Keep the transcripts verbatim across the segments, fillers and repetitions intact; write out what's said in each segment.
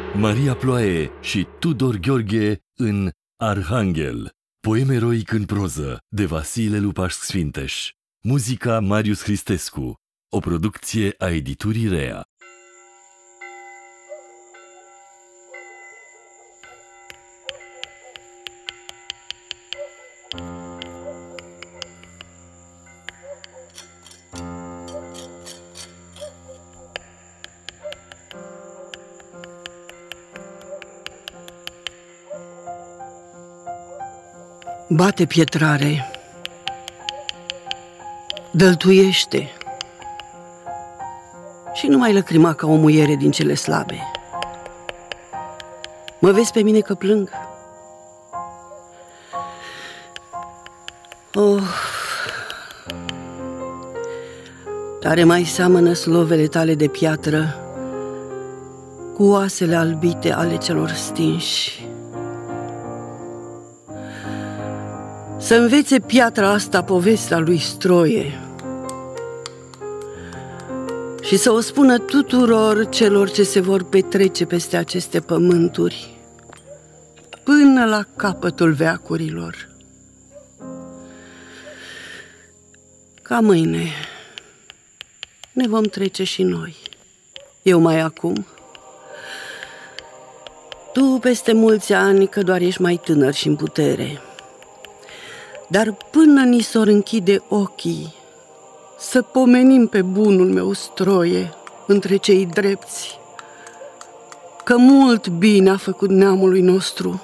Maria Ploaie și Tudor Gheorghe în Arhanghel. Poem eroic în proză de Vasile Lupaș-Sfinteș. Muzica Marius Hristescu. O producție a editurii Rea. Bate pietrare, dăltuiește și nu mai lăcrima ca o muiere din cele slabe. Mă vezi pe mine că plâng? Oh, tare mai seamănă slovele tale de piatră cu oasele albite ale celor stinși. Să învețe piatra asta povestea lui Stroie și să o spună tuturor celor ce se vor petrece peste aceste pământuri până la capătul veacurilor. Ca mâine ne vom trece și noi, eu mai acum, tu peste mulți ani, că doar ești mai tânăr și în putere. Dar până ni s-or închide ochii, să pomenim pe bunul meu Stroie între cei drepți, că mult bine a făcut neamului nostru.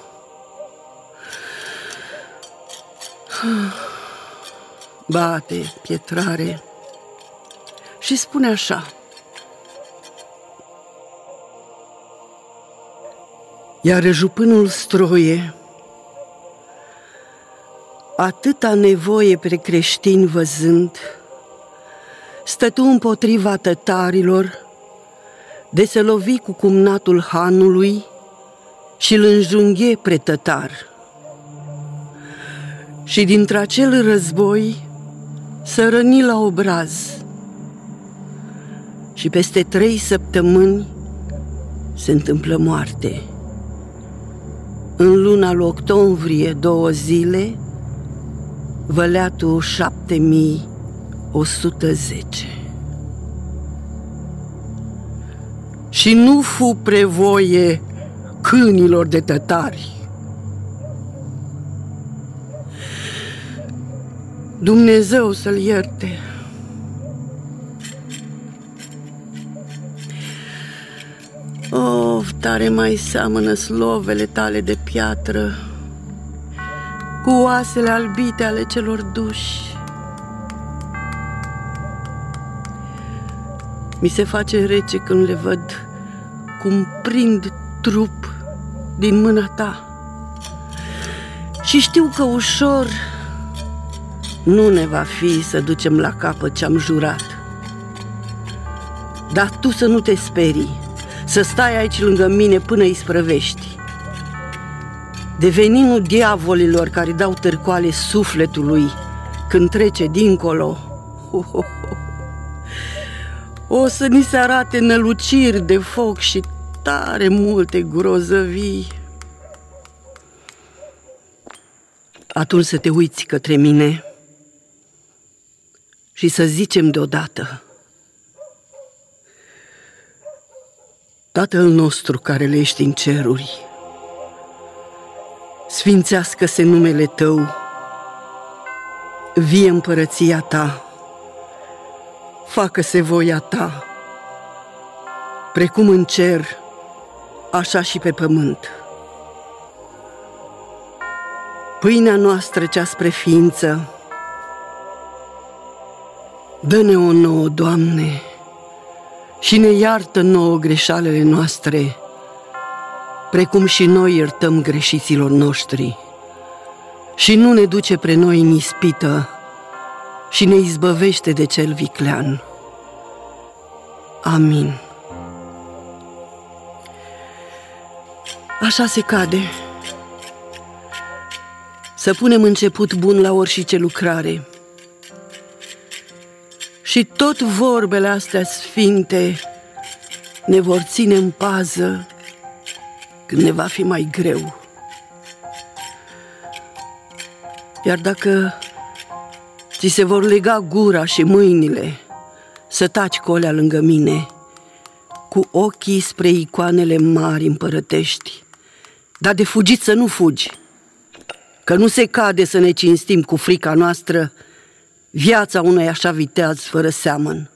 Bate pietrare și spune așa: iar jupânul Stroie, atâta nevoie pre creștini văzând, stătu împotriva tătarilor de se lovi cu cumnatul hanului și-l înjunghe pre tătar. Și dintr-acel război să răni la obraz și peste trei săptămâni se întâmplă moarte. În luna lui octombrie două zile, Văleatul șapte mii o sută zece. Și nu fu prevoie câinilor de tătari. Dumnezeu să-l ierte. Of, tare mai seamănă slovele tale de piatră cu oasele albite ale celor duși. Mi se face rece când le văd cum prind trup din mâna ta și știu că ușor nu ne va fi să ducem la capăt ce-am jurat. Dar tu să nu te sperii, să stai aici lângă mine până îi sprăvești. De veninul diavolilor care dau târcoale sufletului când trece dincolo, oh, oh, oh. O să ni se arate năluciri de foc și tare multe grozăvii. Atunci să te uiți către mine și să zicem deodată: Tatăl nostru care le ești în ceruri, sfințească-se numele Tău, vie împărăția Ta, facă-se voia Ta, precum în cer, așa și pe pământ. Pâinea noastră cea spre ființă, dă-ne-o nouă, Doamne, și ne iartă nouă greșalele noastre, precum și noi iertăm greșiților noștri. Și nu ne duce pre noi în ispită și ne izbăvește de cel viclean. Amin. Așa se cade. Să punem început bun la orice lucrare. Și tot vorbele astea sfinte ne vor ține în pază când ne va fi mai greu. Iar dacă ți se vor lega gura și mâinile, să taci colea lângă mine, cu ochii spre icoanele mari împărătești, dar de fugit să nu fugi, că nu se cade să ne cinstim cu frica noastră viața unui așa viteaz fără seamăn.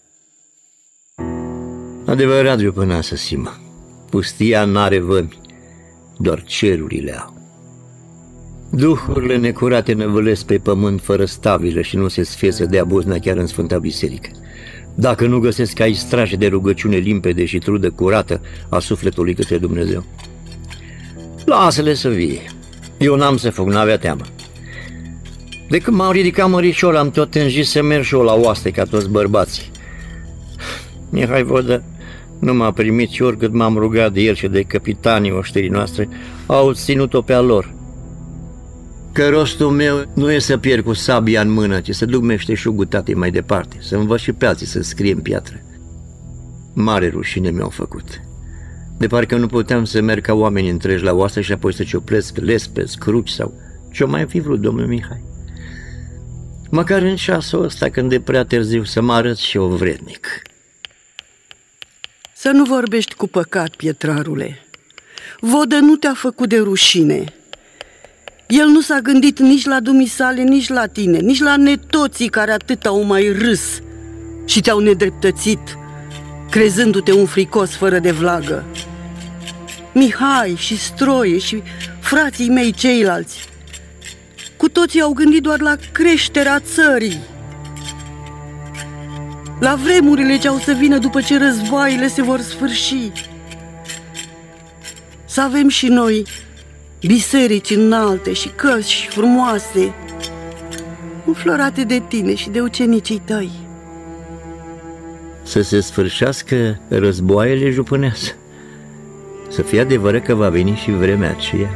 Adevărat, jupâneasă Sima, pustia n-are vămi, doar cerurile au. Duhurile necurate năvălesc pe pământ fără stabilă și nu se sfie de abuzna chiar în Sfânta Biserică. Dacă nu găsesc aici straje de rugăciune limpede și trudă curată a sufletului către Dumnezeu, lasă-le să vie. Eu n-am să fug, n-avea teamă. De când m-am ridicat mărișor, am tot îngis să merg și eu la oaste ca toți bărbații. Mihai Vodă nu m-a primit și oricât m-am rugat de el și de capitanii oșterii noastre, au ținut-o pe a lor. Că rostul meu nu e să pierd cu sabia în mână, ci să duc meșteșugul tatei mai departe, să învăț și pe alții să scrie în piatră. Mare rușine mi-au făcut. De parcă nu puteam să merg ca oamenii întregi la oastă și apoi să cioplesc lespe, scruci sau ce-o mai fi vrut domnul Mihai. Măcar în ceasul ăsta, când e prea târziu, să mă arăt și eu vrednic. Să nu vorbești cu păcat, pietrarule. Vodă nu te-a făcut de rușine. El nu s-a gândit nici la dumisale, nici la tine, nici la netoții care atât au mai râs și te-au nedreptățit, crezându-te un fricos fără de vlagă. Mihai și Stroie și frații mei ceilalți, cu toții au gândit doar la creșterea țării, la vremurile ce au să vină după ce războaiele se vor sfârși. Să avem și noi biserici înalte și căși frumoase, înflorate de tine și de ucenicii tăi. Să se sfârșească războaiele, jupâneasă, să fie adevărat că va veni și vremea aceea.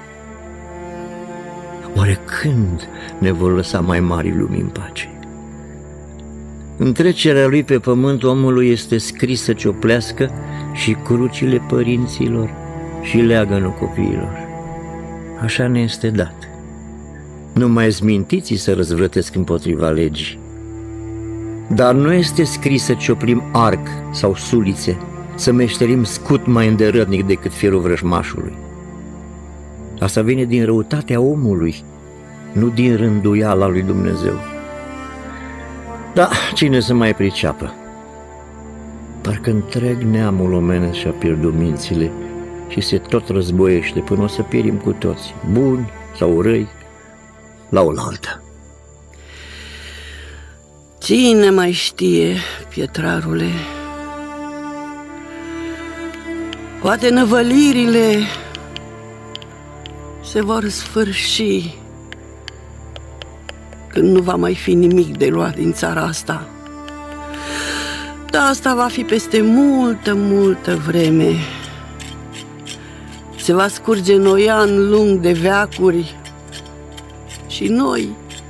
Oare când ne vor lăsa mai mari lumii în pace? Întrecerea lui pe pământ omului este scrisă cioplească și crucile părinților și leagănul copiilor. Așa ne este dat. Numai zmintiții să răzvrătesc împotriva legii. Dar nu este scris să cioplim arc sau sulițe, să meșterim scut mai îndărătnic decât fierul vrăjmașului. Asta vine din răutatea omului, nu din rânduiala lui Dumnezeu. Da, cine să mai priceapă? Parcă întreg neamul omenesc și-a pierdut mințile și se tot războiește până o să pierim cu toți, buni sau răi, la oaltă. Cine mai știe, pietrarule? Poate năvălirile se vor sfârși când nu va mai fi nimic de luat din țara asta. Dar asta va fi peste multă, multă vreme. Se va scurge noian lung de veacuri și noi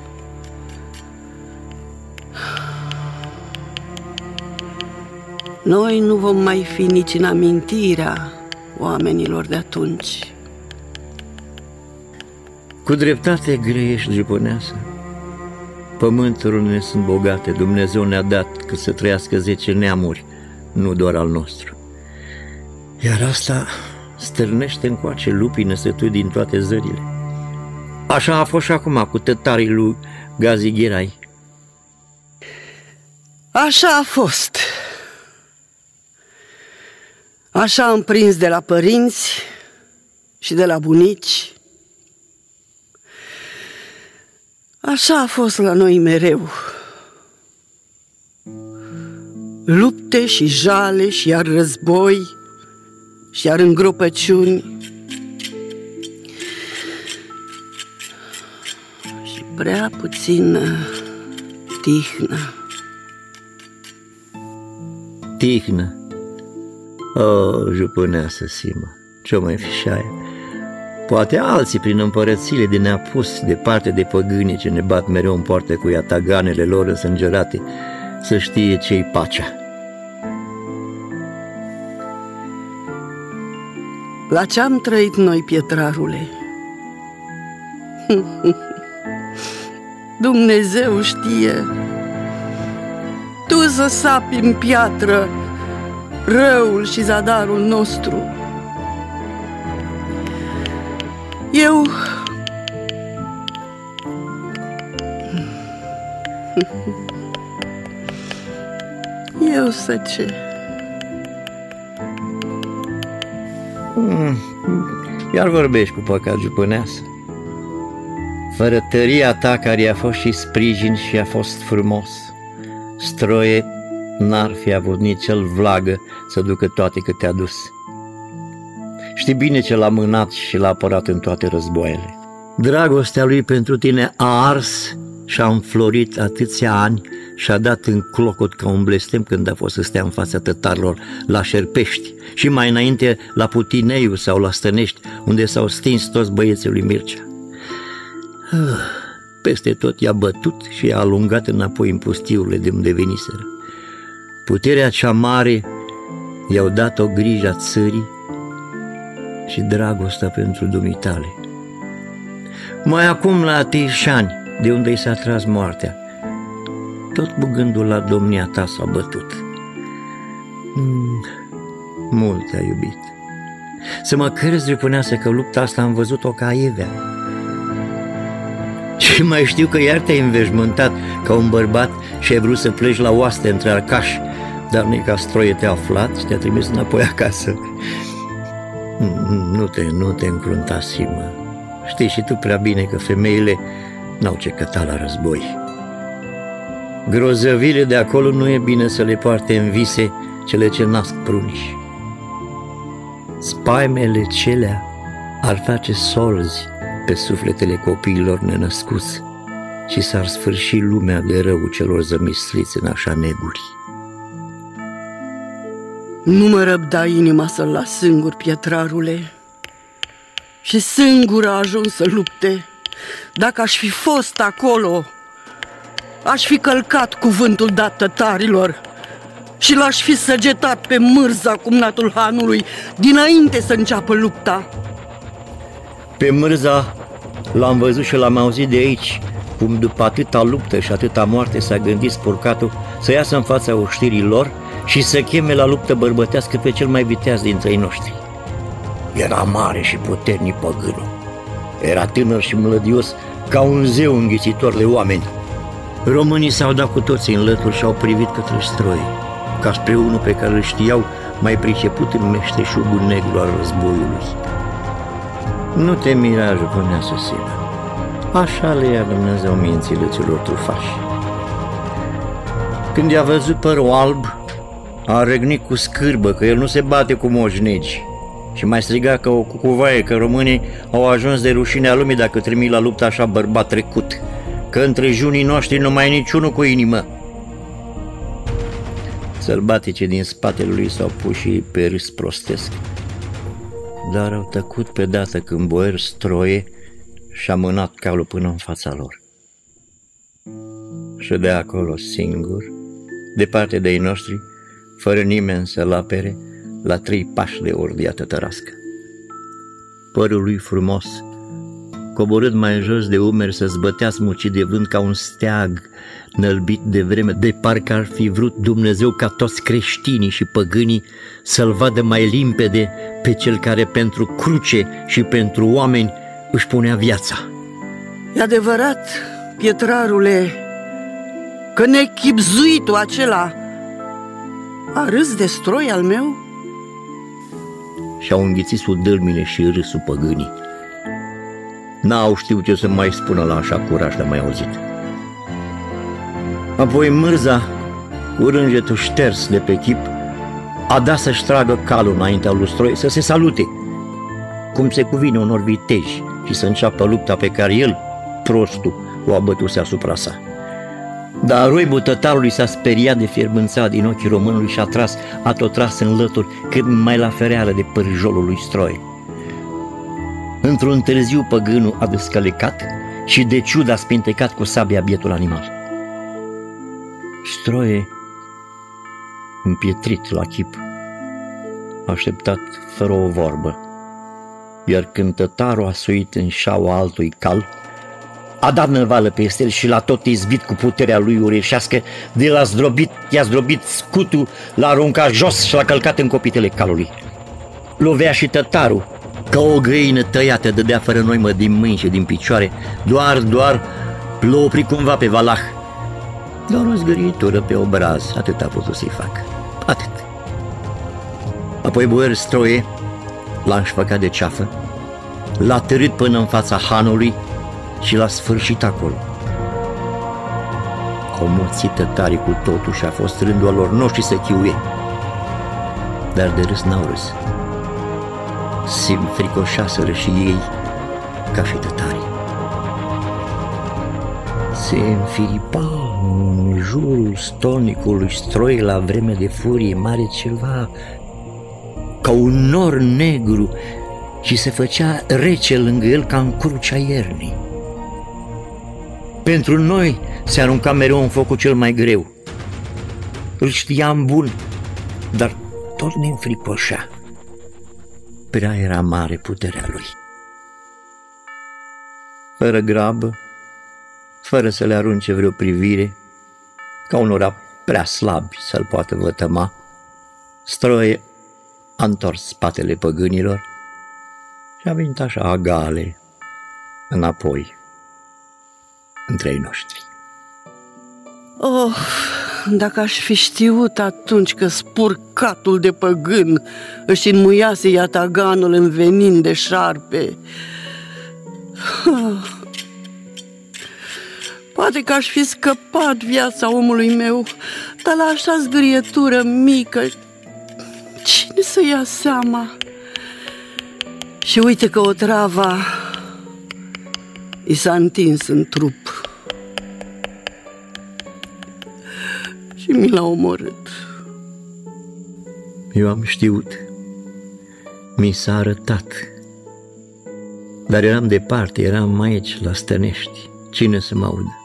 Noi nu vom mai fi nici în amintirea oamenilor de atunci. Cu dreptate greiești, jupâneasă. Pământurile ne sunt bogate, Dumnezeu ne-a dat că să trăiască zece neamuri, nu doar al nostru. Iar asta stârnește încoace lupii năsătui din toate zările. Așa a fost și acum cu tătarii lui Gazi Gherai. Așa a fost. Așa am prins de la părinți și de la bunici. Așa a fost la noi mereu. Lupte și jale și iar război și iar îngropăciuni. Și prea puțină tihnă. Tihnă? O, jupâneasă Sima, ce-o mai fi și aia? Poate alții prin împărățile de neapus, departe de păgânii ce ne bat mereu în poartă cu iataganele lor însângerate, să știe ce-i pacea. La ce-am trăit noi, pietrarule? Dumnezeu știe. Tu să sapi în piatră răul și zadarul nostru. Eu... Eu să ce? Mm, iar vorbești cu păcat jupâneasă. Fără tăria ta care a fost și sprijin și a fost frumos, Stroie n-ar fi avut nici el vlagă să ducă toate câte a dus. Știi bine ce l-a mânat și l-a apărat în toate războaiele. Dragostea lui pentru tine a ars și a înflorit atâția ani și a dat în clocot ca un blestem când a fost să stea în fața tătarilor la Șerpești și mai înainte la Putineiu sau la Stănești, unde s-au stins toți băieții lui Mircea. Peste tot i-a bătut și i-a alungat înapoi în pustiurile de unde veniseră. Puterea cea mare i-au dat-o grija țării și dragostea pentru dumitale. Mai acum la Teișani, de unde i s-a tras moartea, tot cu gândul la domnia ta s-a bătut. Mm, mult te-a iubit. Să mă crezi, jupâneasă, că lupta asta am văzut-o ca aievea. Și mai știu că iar te-ai înveșmântat ca un bărbat și ai vrut să pleci la oaste între arcași, dar nu ca Stroie te-a aflat și te-a trimis înapoi acasă. Nu te, nu te încrunta, Simă. Știi și tu prea bine că femeile n-au ce căta la război. Grozăvile de acolo nu e bine să le poarte în vise cele ce nasc pruniși. Spaimele celea ar face solzi pe sufletele copiilor nenăscuți și s-ar sfârși lumea de rău celor zămisliți în așa neguri. Nu mă răbda inima să-l las singur, pietrarule. Și singur a ajuns să lupte. Dacă aș fi fost acolo, aș fi călcat cuvântul dat tătarilor și l-aș fi săgetat pe Mârza, cumnatul hanului, dinainte să înceapă lupta. Pe Mârza l-am văzut și l-am auzit de aici, cum după atâta luptă și atâta moarte s-a gândit spurcatul să iasă în fața oștirii lor și să cheme la luptă bărbătească pe cel mai viteaz dintre ei noștri. Era mare și puternic păgânul. Era tânăr și mlădios ca un zeu înghițitor de oameni. Românii s-au dat cu toții în lături și au privit către Stroie, ca spre unul pe care îl știau mai priceput în meșteșugul negru al războiului. Nu te mira, jupâneasă, Simă. Așa le ia Dumnezeu mințile celor trufași. Când i-a văzut părul alb, a răgnit cu scârbă că el nu se bate cu moșnegi și mai striga ca o cucuvaie că românii au ajuns de rușinea lumii dacă trimit la luptă așa bărbat trecut, că între junii noștri nu mai e niciunul cu inimă. Sălbaticii din spatele lui s-au pus și pe râs prostesc, dar au tăcut pe dată când boier Stroie și-a mânat calul până în fața lor. Și de acolo singur, departe de ei noștri, fără nimeni să-l apere, la trei pași de ordia tătărască. Părul lui frumos, coborât mai jos de umeri, să zbătea smucit de vânt ca un steag nălbit de vreme, de parcă ar fi vrut Dumnezeu ca toți creștinii și păgânii să-l vadă mai limpede pe cel care pentru cruce și pentru oameni își punea viața. E adevărat, pietrarule, că nechibzuitul acela a râs de Stroi al meu? Și-au înghițit sudârmile și râsul păgânii. N-au știut ce să mai spună la așa curaj de mai auzit. Apoi Mârza, cu rângetul șters de pe chip, a dat să-și tragă calul înaintea lui Stroi să se salute, cum se cuvine unor viteji, și să înceapă lupta pe care el, prostul, o abătuse asupra sa. Dar roibul tătarului s-a speriat de fierbânțea din ochii românului și a tras, a tot tras în lături cât mai la fereală de părjolul lui Stroie. Într-un târziu păgânul a descălecat și de ciudă a spintecat cu sabia bietul animal. Stroie, împietrit la chip, a așteptat fără o vorbă iar când tătarul a suit în șaua altui cal, a dat năvală peste el și l-a tot izbit cu puterea lui ureșească, de l-a zdrobit, i-a zdrobit scutul, l-a aruncat jos și l-a călcat în copitele calului. Lovea și tătarul, ca o găină tăiată, dădea fără noimă din mâini și din picioare, doar, doar l-a oprit cumva pe Valah. Doar o zgâritură pe obraz, atât a putut să-i facă, atât. Apoi boier Stroie l-a înșfăcat de ceafă, l-a târât până în fața hanului și l-a sfârșit acolo. Au moțit tătarii cu totul și a fost rândul lor noștri să chiuie. Dar de râs n-au râs. Se înfricoșaseră și ei, ca și tătarii. Se înfiripa în jurul stolnicului Stroie la vreme de furie mare ceva ca un nor negru și se făcea rece lângă el ca în crucea iernii. Pentru noi se arunca mereu în focul cel mai greu. Îl știam bun, dar tot ne înfricoșea. Prea era mare puterea lui. Fără grabă, fără să le arunce vreo privire, ca unora prea slabi să-l poată vătăma, Stroie a întors spatele păgânilor și a venit așa agale înapoi între ei noștri. Oh, dacă aș fi știut atunci că spurcatul de păgân își înmuiase iataganul în venin de șarpe. Oh. Poate că aș fi scăpat viața omului meu, dar la așa zgârietură mică, cine să ia seama? Și uite că otrava i s-a întins în trup și mi l-a omorât. Eu am știut, mi s-a arătat, dar eram departe, eram aici, la Stănești, cine să mă audă?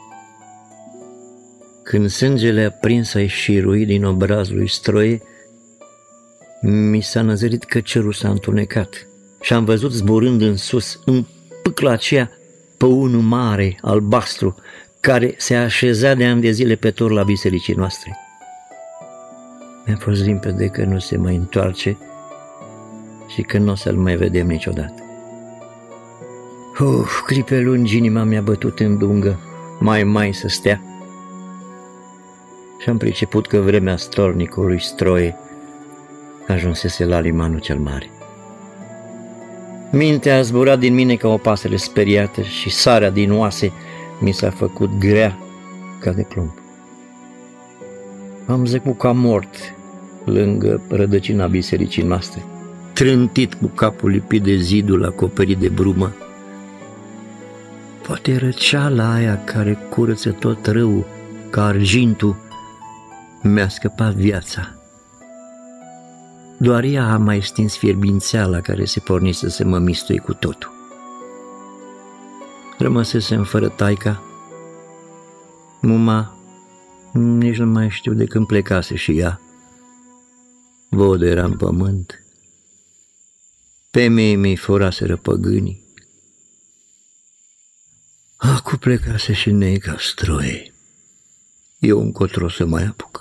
Când sângele aprins a șiruit din obrazul lui Stroie, mi s-a năzărit că cerul s-a întunecat și am văzut zburând în sus, în pâcla aceea, păunul mare, albastru, care se așeza de ani de zile pe torla bisericii noastre. Mi-a fost limpede că nu se mai întoarce și că nu o să-l mai vedem niciodată. Uf, clipe lungi inima mi-a bătut în dungă, mai mai să stea. Și am priceput că vremea stornicului Stroie ajunsese la limanul cel mare. Mintea a zburat din mine ca o pasăre speriată și sarea din oase mi s-a făcut grea ca de plumb. Am zăcut ca mort lângă rădăcina bisericii noastre, trântit cu capul lipit de zidul acoperit de brumă. Poate răceala aia care curăță tot răul ca argintul mi-a scăpat viața. Doar ea a mai stins fierbințeala care se pornise să mă mistui cu totul. Rămăsesem fără taica. Muma nici nu mai știu de când plecase și ea. Vodă era în pământ. Pe mei mi-i furaseră păgânii. Acu plecase și neica Stroie. Eu încotro să mai apuc.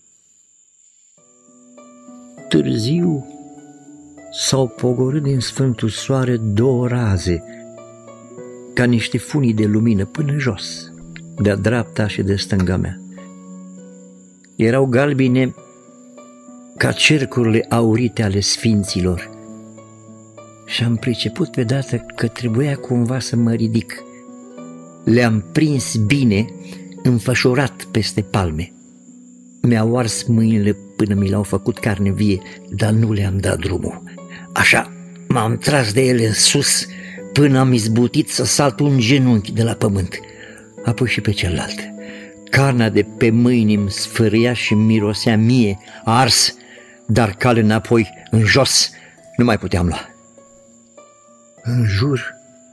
Târziu s-au pogorât din sfântul soare două raze, ca niște funii de lumină până jos, de-a dreapta și de stânga mea. Erau galbine ca cercurile aurite ale sfinților și am priceput pe dată că trebuia cumva să mă ridic. Le-am prins bine, înfășurat peste palme. Mi-au ars mâinile până mi le-au făcut carne vie, dar nu le-am dat drumul. Așa m-am tras de ele în sus până am izbutit să salt un genunchi de la pământ, apoi și pe celălalt. Carnea de pe mâini îmi sfârâia și mirosea mie, ars, dar cal înapoi, în jos, nu mai puteam lua. În jur,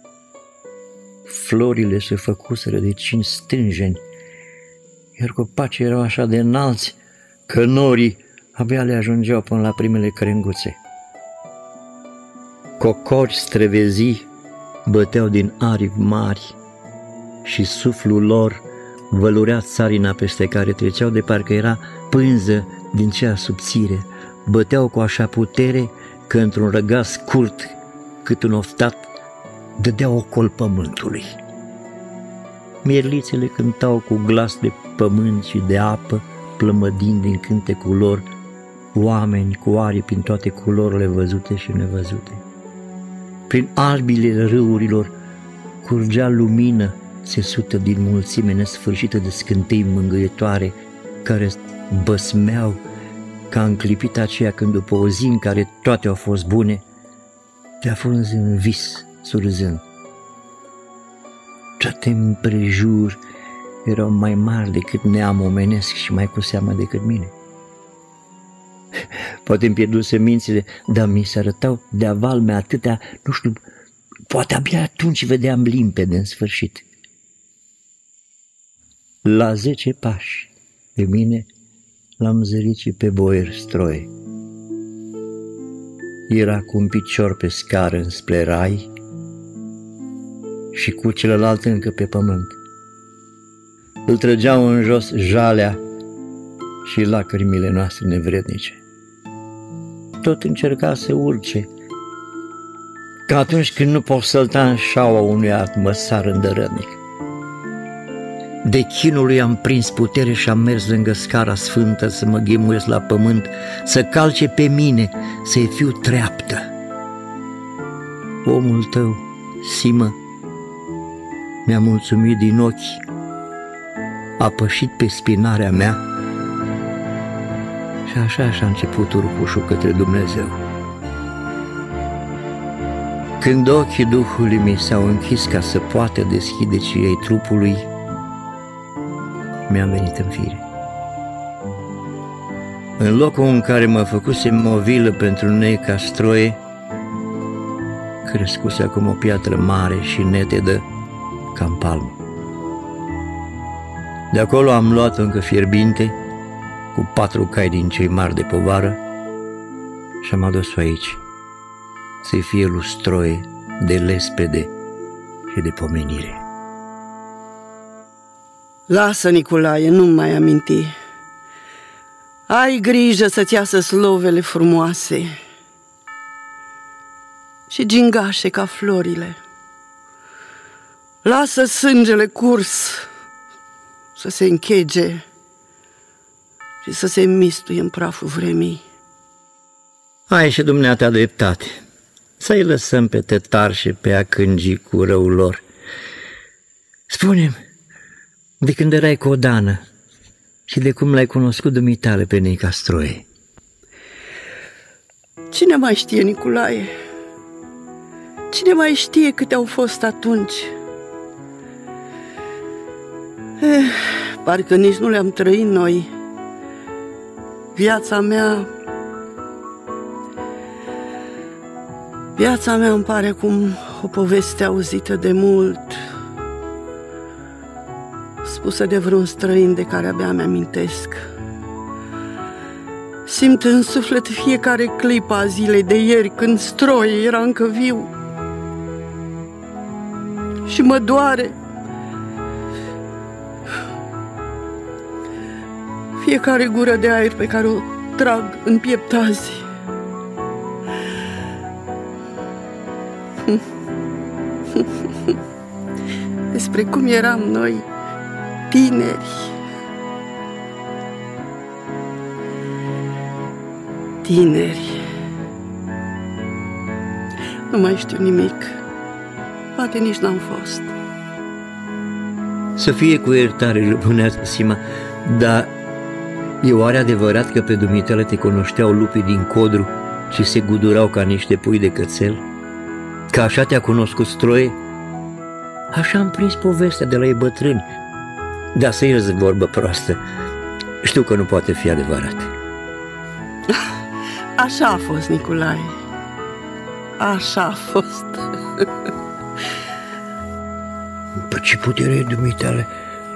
florile se făcuseră de cinci stânjeni, iar copacii erau așa de înalți că norii abia le ajungeau până la primele crenguțe. Cocori străvezii băteau din aripi mari și suflul lor vălurea țarina peste care treceau de parcă era pânză din cea subțire. Băteau cu așa putere că într-un răgaz scurt, cât un oftat, dădeau ocol pământului. Mierlițele cântau cu glas de pământ și de apă, plămădind din cântecul lor oameni cu aripi în toate culorile văzute și nevăzute. Prin albile râurilor curgea lumină țesută din mulțime nesfârșită de scântei mângâietoare care băsmeau ca în clipita aceea când după o zi în care toate au fost bune, te afunzi în vis surzând. Toate împrejur erau mai mari decât neam omenesc și mai cu seamă decât mine. Poate îmi pierduse mințile, dar mi se arătau de avalme atâtea, nu știu, poate abia atunci vedeam limpede în sfârșit. La zece pași de mine l-am zărit și pe boier Stroie. Era cu un picior pe scară înspre rai și cu celălalt încă pe pământ. Îl trăgeau în jos jalea și lacrimile noastre nevrednice. Tot încerca să urce, ca atunci când nu poți sălta în șaua unui alt măsar îndărătnic. De chinul lui am prins putere și am mers lângă scara sfântă să mă ghemuiesc la pământ, să calce pe mine, să-i fiu treaptă. Omul tău, Simă, mi-a mulțumit din ochi, a pășit pe spinarea mea și așa și-a început urcușul către Dumnezeu. Când ochii Duhului mi s-au închis ca să poată deschide cei trupului, mi-am venit în fire. În locul în care mă făcusem movilă pentru Neca Stroie, crescuse acum o piatră mare și netedă ca în palmă. De acolo am luat încă fierbinte, cu patru cai din cei mari de povară, și am adus-o aici, să-i fie lui Stroie de lespede și de pomenire. Lasă, Nicolae, nu mai aminti. Ai grijă să-ți iasă slovele frumoase și gingașe ca florile. Lasă sângele curs să se închege și să se mistuie în praful vremii. Ai și dumneata dreptate, să-i lăsăm pe tătar și pe a cângi cu răul lor. Spune-mi, de când erai codană și de cum l-ai cunoscut dumitale pe Neca Stroie? Cine mai știe, Nicolae? Cine mai știe câte au fost atunci? Eh, parcă nici nu le-am trăit noi. Viața mea... Viața mea îmi pare cum o poveste auzită de mult, spusă de vreun străin de care abia mi-amintesc. Simt în suflet fiecare clipă a zilei de ieri, când Stroie era încă viu. Și mă doare. Fiecare gură de aer pe care o trag în piept azi. Despre cum eram noi, tineri. Tineri. Nu mai știu nimic. Poate nici n-am fost. Să fie cu iertare, jupânească Sima, dar e oare adevărat că pe dumitale te cunoșteau lupii din Codru și se gudurau ca niște pui de cățel? Că așa te-a cunoscut Stroie? Așa am prins povestea de la ei bătrâni. Dar să ierzi vorbă proastă. Știu că nu poate fi adevărat. Așa a fost, Nicolae. Așa a fost. Păi ce putere e dumitale?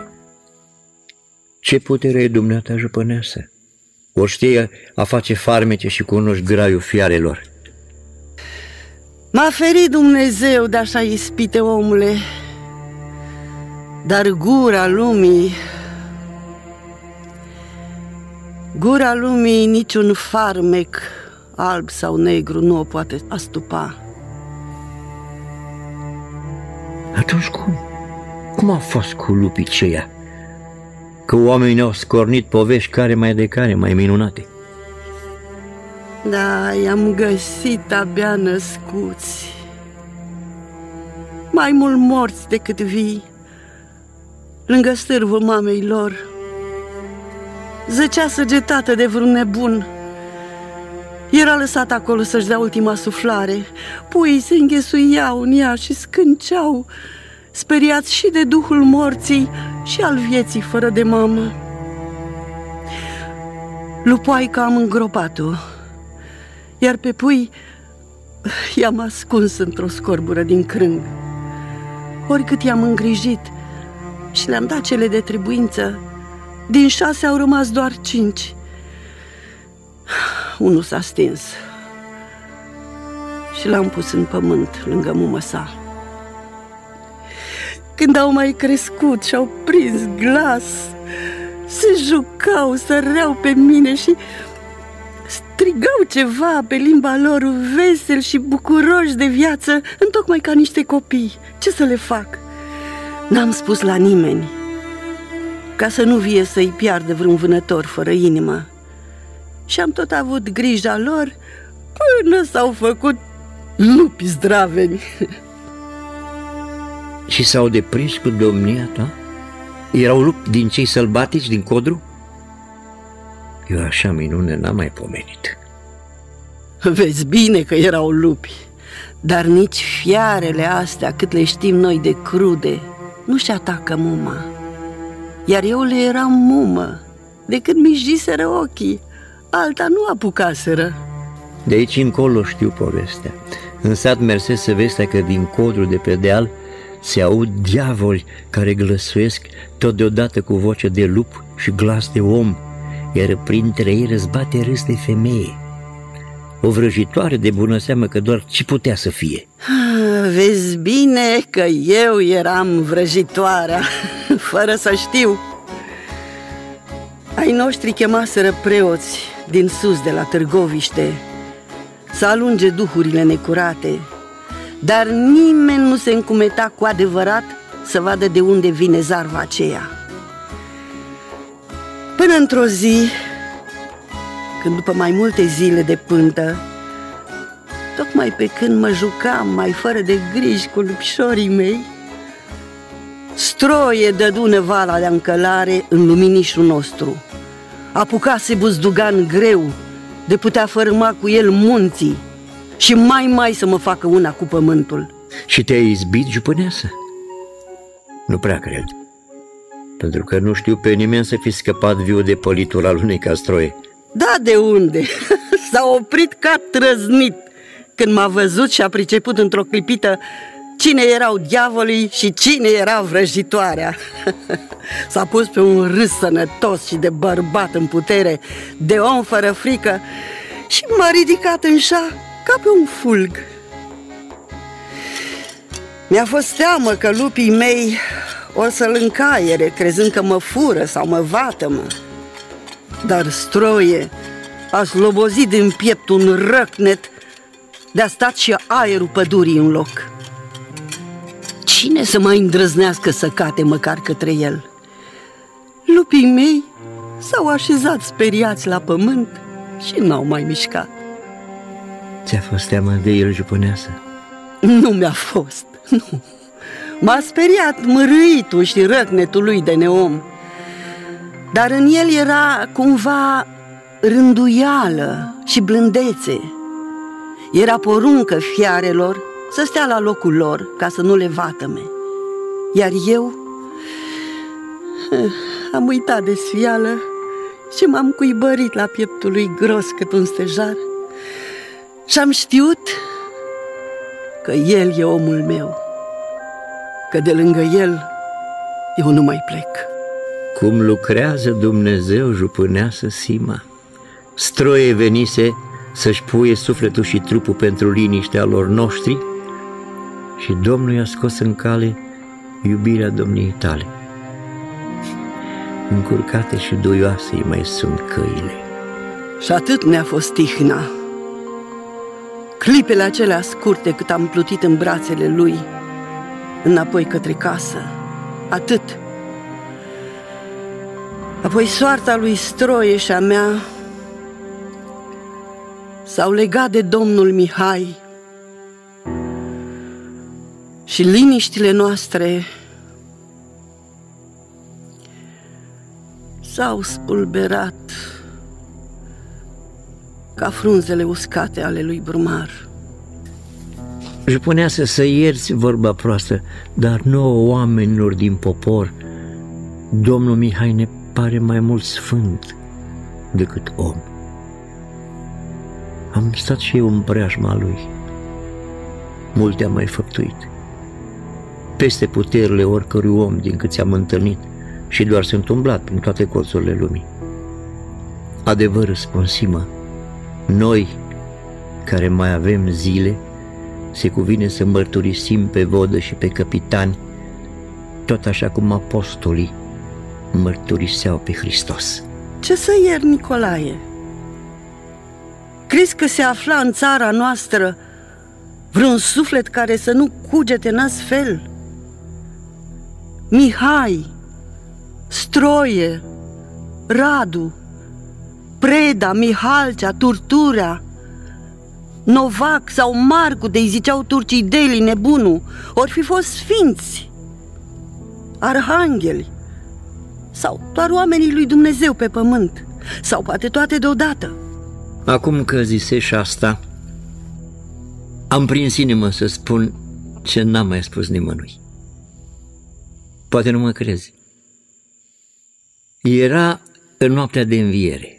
Ce putere e dumneata, jupăneasă? O știe a face farmece și cunoști graiul fiarelor. M-a ferit Dumnezeu de așa ispite, omule, dar gura lumii, gura lumii niciun farmec alb sau negru nu o poate astupa. Atunci cum? Cum a fost cu lupii ceia? Că oamenii au scornit povești care mai de care mai minunate. Da, i-am găsit abia născuți, mai mult morți decât vii, lângă stârvul mamei lor. Zăcea săgetată de vreun nebun. Era lăsat acolo să-și dea ultima suflare. Puii se înghesuiau în ea și scânceau, speriați și de duhul morții și al vieții fără de mamă. Lupoaica am îngropat-o, iar pe pui i-am ascuns într-o scorbură din crâng. Oricât i-am îngrijit și le-am dat cele de trebuință, din șase au rămas doar cinci. Unul s-a stins și l-am pus în pământ lângă mumă sa. Când au mai crescut și-au prins glas, se jucau, săreau pe mine și strigau ceva pe limba lor, veseli și bucuroși de viață, întocmai ca niște copii. Ce să le fac? N-am spus la nimeni, ca să nu vie să-i piardă vreun vânător fără inimă. Și am tot avut grija lor până s-au făcut lupi zdraveni. Și s-au deprins cu domnia ta? Erau lupi din cei sălbatici din Codru? Eu așa minune n-am mai pomenit. Vezi bine că erau lupi, dar nici fiarele astea, cât le știm noi de crude, nu-și atacă muma. Iar eu le eram mumă, de când mi-jiseră ochii, alta nu apucaseră. De aici încolo știu povestea. În sat mersese vestea că din Codru de pe deal se aud diavoli care glăsuiesc tot deodată cu voce de lup și glas de om, iar printre ei răzbate râs de femeie. O vrăjitoare de bună seamă, că doar ce putea să fie. Vezi bine că eu eram vrăjitoarea, fără să știu. Ai noștri chemaseră preoți din sus de la Târgoviște să alunge duhurile necurate, dar nimeni nu se încumeta cu adevărat să vadă de unde vine zarva aceea. Până într-o zi, când după mai multe zile de pântă, tocmai pe când mă jucam mai fără de griji cu lupșorii mei, Stroie dădu vala de încălare în luminișul nostru. Apucase buzdugan greu de putea fărâma cu el munții și mai mai să mă facă una cu pământul. Și te-ai izbit, jupâneasă? Nu prea cred, pentru că nu știu pe nimeni să fi scăpat viu de pălitul al unei castroie. Da, de unde? S-a oprit ca trăznit când m-a văzut și a priceput într-o clipită cine erau diavolii și cine era vrăjitoarea. S-a pus pe un râs sănătos și de bărbat în putere, de om fără frică, și m-a ridicat în șa ca pe un fulg. Mi-a fost teamă că lupii mei o să-l încaiere, crezând că mă fură sau mă vatămă. Dar Stroie a slobozit din piept un răcnet de-a stat și aerul pădurii în loc. Cine să mai îndrăznească să cate măcar către el? Lupii mei s-au așezat speriați la pământ și n-au mai mișcat. Ți-a fost teamă de el, jupâneasă? Nu mi-a fost, nu. M-a speriat mărâitul și răcnetul lui de neom, dar în el era cumva rânduială și blândețe. Era poruncă fiarelor să stea la locul lor ca să nu le vatăme. Iar eu am uitat de sfială și m-am cuibărit la pieptul lui gros cât un stejar și am știut că el e omul meu, că de lângă el eu nu mai plec. Cum lucrează Dumnezeu, jupâneasă Sima! Stroie venise să-și puie sufletul și trupul pentru liniștea lor noștri și Domnul i-a scos în cale iubirea domniei tale. Încurcate și duioase îi mai sunt căile. Și atât ne-a fost tihna. Clipele acelea scurte cât am plutit în brațele lui, înapoi către casă. Atât. Apoi soarta lui Stroie și a mea s-au legat de domnul Mihai și liniștile noastre s-au spulberat ca frunzele uscate ale lui Brumar. Își punea să să ierți vorba proastă, dar nouă oamenilor din popor, domnul Mihai ne pare mai mult sfânt decât om. Am stat și eu în preajma lui. Multe am mai făptuit, peste puterile oricărui om din câți am întâlnit, și doar sunt umblat prin toate colțurile lumii. Adevăr spun, Sima, noi, care mai avem zile, se cuvine să mărturisim pe vodă și pe capitani, tot așa cum apostolii mărturiseau pe Hristos. Ce să ieri, Nicolae? Crezi că se afla în țara noastră vreun suflet care să nu cugete în astfel? Mihai, Stroie, Radu, Preda, Mihalcea, Turturea, Novac sau Marcu, de-i ziceau turcii Deli, nebunul, ori fi fost sfinți, arhangheli, sau doar oamenii lui Dumnezeu pe pământ, sau poate toate deodată. Acum că zisești asta, am prins inimă să spun ce n-am mai spus nimănui. Poate nu mă crezi. Era în noaptea de înviere.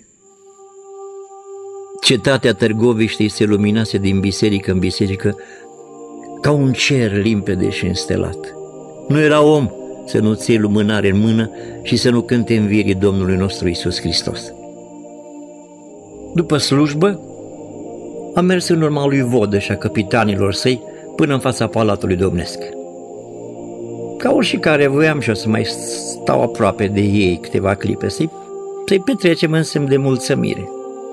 Cetatea Târgoviștei se luminase din biserică în biserică ca un cer limpede și înstelat. Nu era om să nu ții lumânare în mână și să nu cânte învierii Domnului nostru Iisus Hristos. După slujbă, am mers în urma lui Vodă și a capitanilor săi până în fața Palatului Domnesc. Ca oricare voiam și o să mai stau aproape de ei câteva clipe, să-i, să-i petrecem în semn de mulțumire.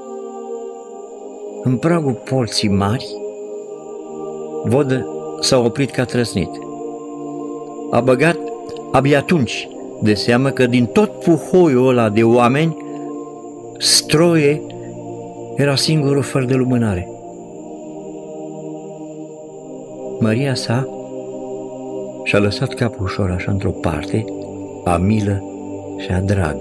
În pragul porții mari, Vodă s-a oprit ca trăsnit. A băgat abia atunci de seamă că din tot puhoiul ăla de oameni, Stroie era singurul fără de lumânare. Măria sa și-a lăsat capul ușor așa într-o parte, a milă și a drag.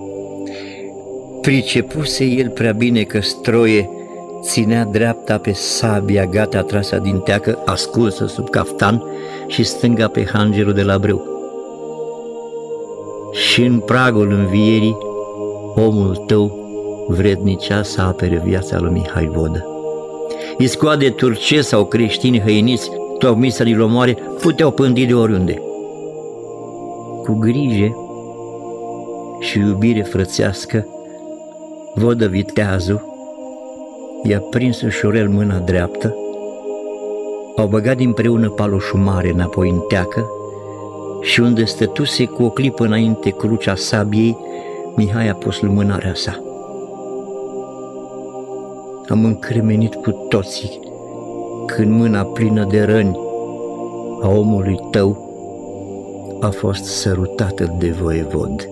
Pricepuse el prea bine că Stroie ținea dreapta pe sabia gata trasă din teacă, ascunsă sub caftan, și stânga pe hangerul de la brâu. Și în pragul învierii, omul tău vrednicea să apere viața lui Mihai Vodă. Iscoade turce sau creștini hăiniți, tocmiți să-l omoare, puteau pândi de oriunde. Cu grijă și iubire frățească, Vodă viteazul i-a prins ușurel mâna dreaptă, au băgat împreună paloșul mare înapoi în teacă și unde stătuse cu o clipă înainte crucea sabiei, Mihai a pus lumânarea sa. Am încremenit cu toții când mâna plină de răni a omului tău a fost sărutată de voievod.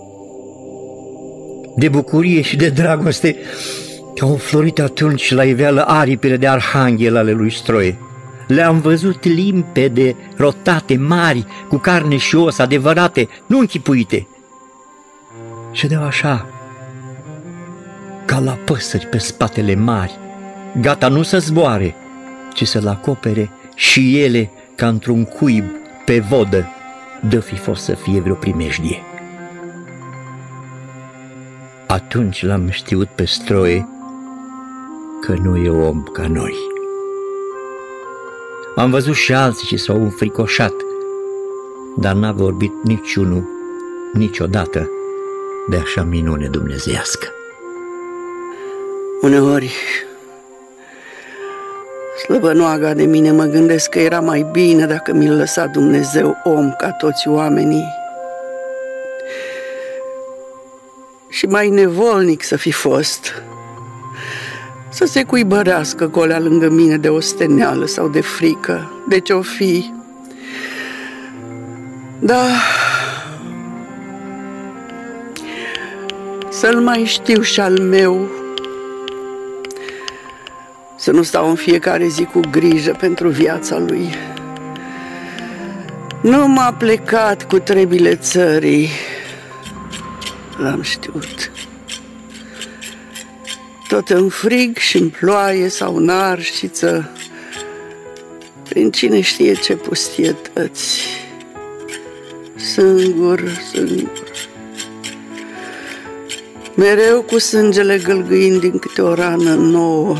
De bucurie și de dragoste au înflorit atunci la iveală aripile de arhanghel ale lui Stroie. Le-am văzut limpede, rotate, mari, cu carne și os, adevărate, nu închipuite. Ședeau așa, ca la păsări pe spatele mari, gata nu să zboare, ci să-l acopere și ele ca într-un cuib pe vodă, dă fi fost să fie vreo primejdie. Atunci l-am știut pe Stroie că nu e om ca noi. Am văzut și alții ce s-au înfricoșat, dar n-a vorbit niciunul niciodată de așa minune dumnezeiască. Uneori Slăbănoaga de mine mă gândesc că era mai bine dacă mi-l lăsa Dumnezeu om ca toți oamenii. Și mai nevolnic să fi fost, să se cuibărească golea lângă mine de osteneală sau de frică, de ce-o fi. Da, să-l mai știu și al meu, să nu stau în fiecare zi cu grijă pentru viața lui. Nu m-a plecat cu trebile țării, l-am știut. Tot în frig și în ploaie sau în arșiță, prin cine știe ce pustietăți. Singur, singur, mereu cu sângele gâlgâind din câte o rană nouă.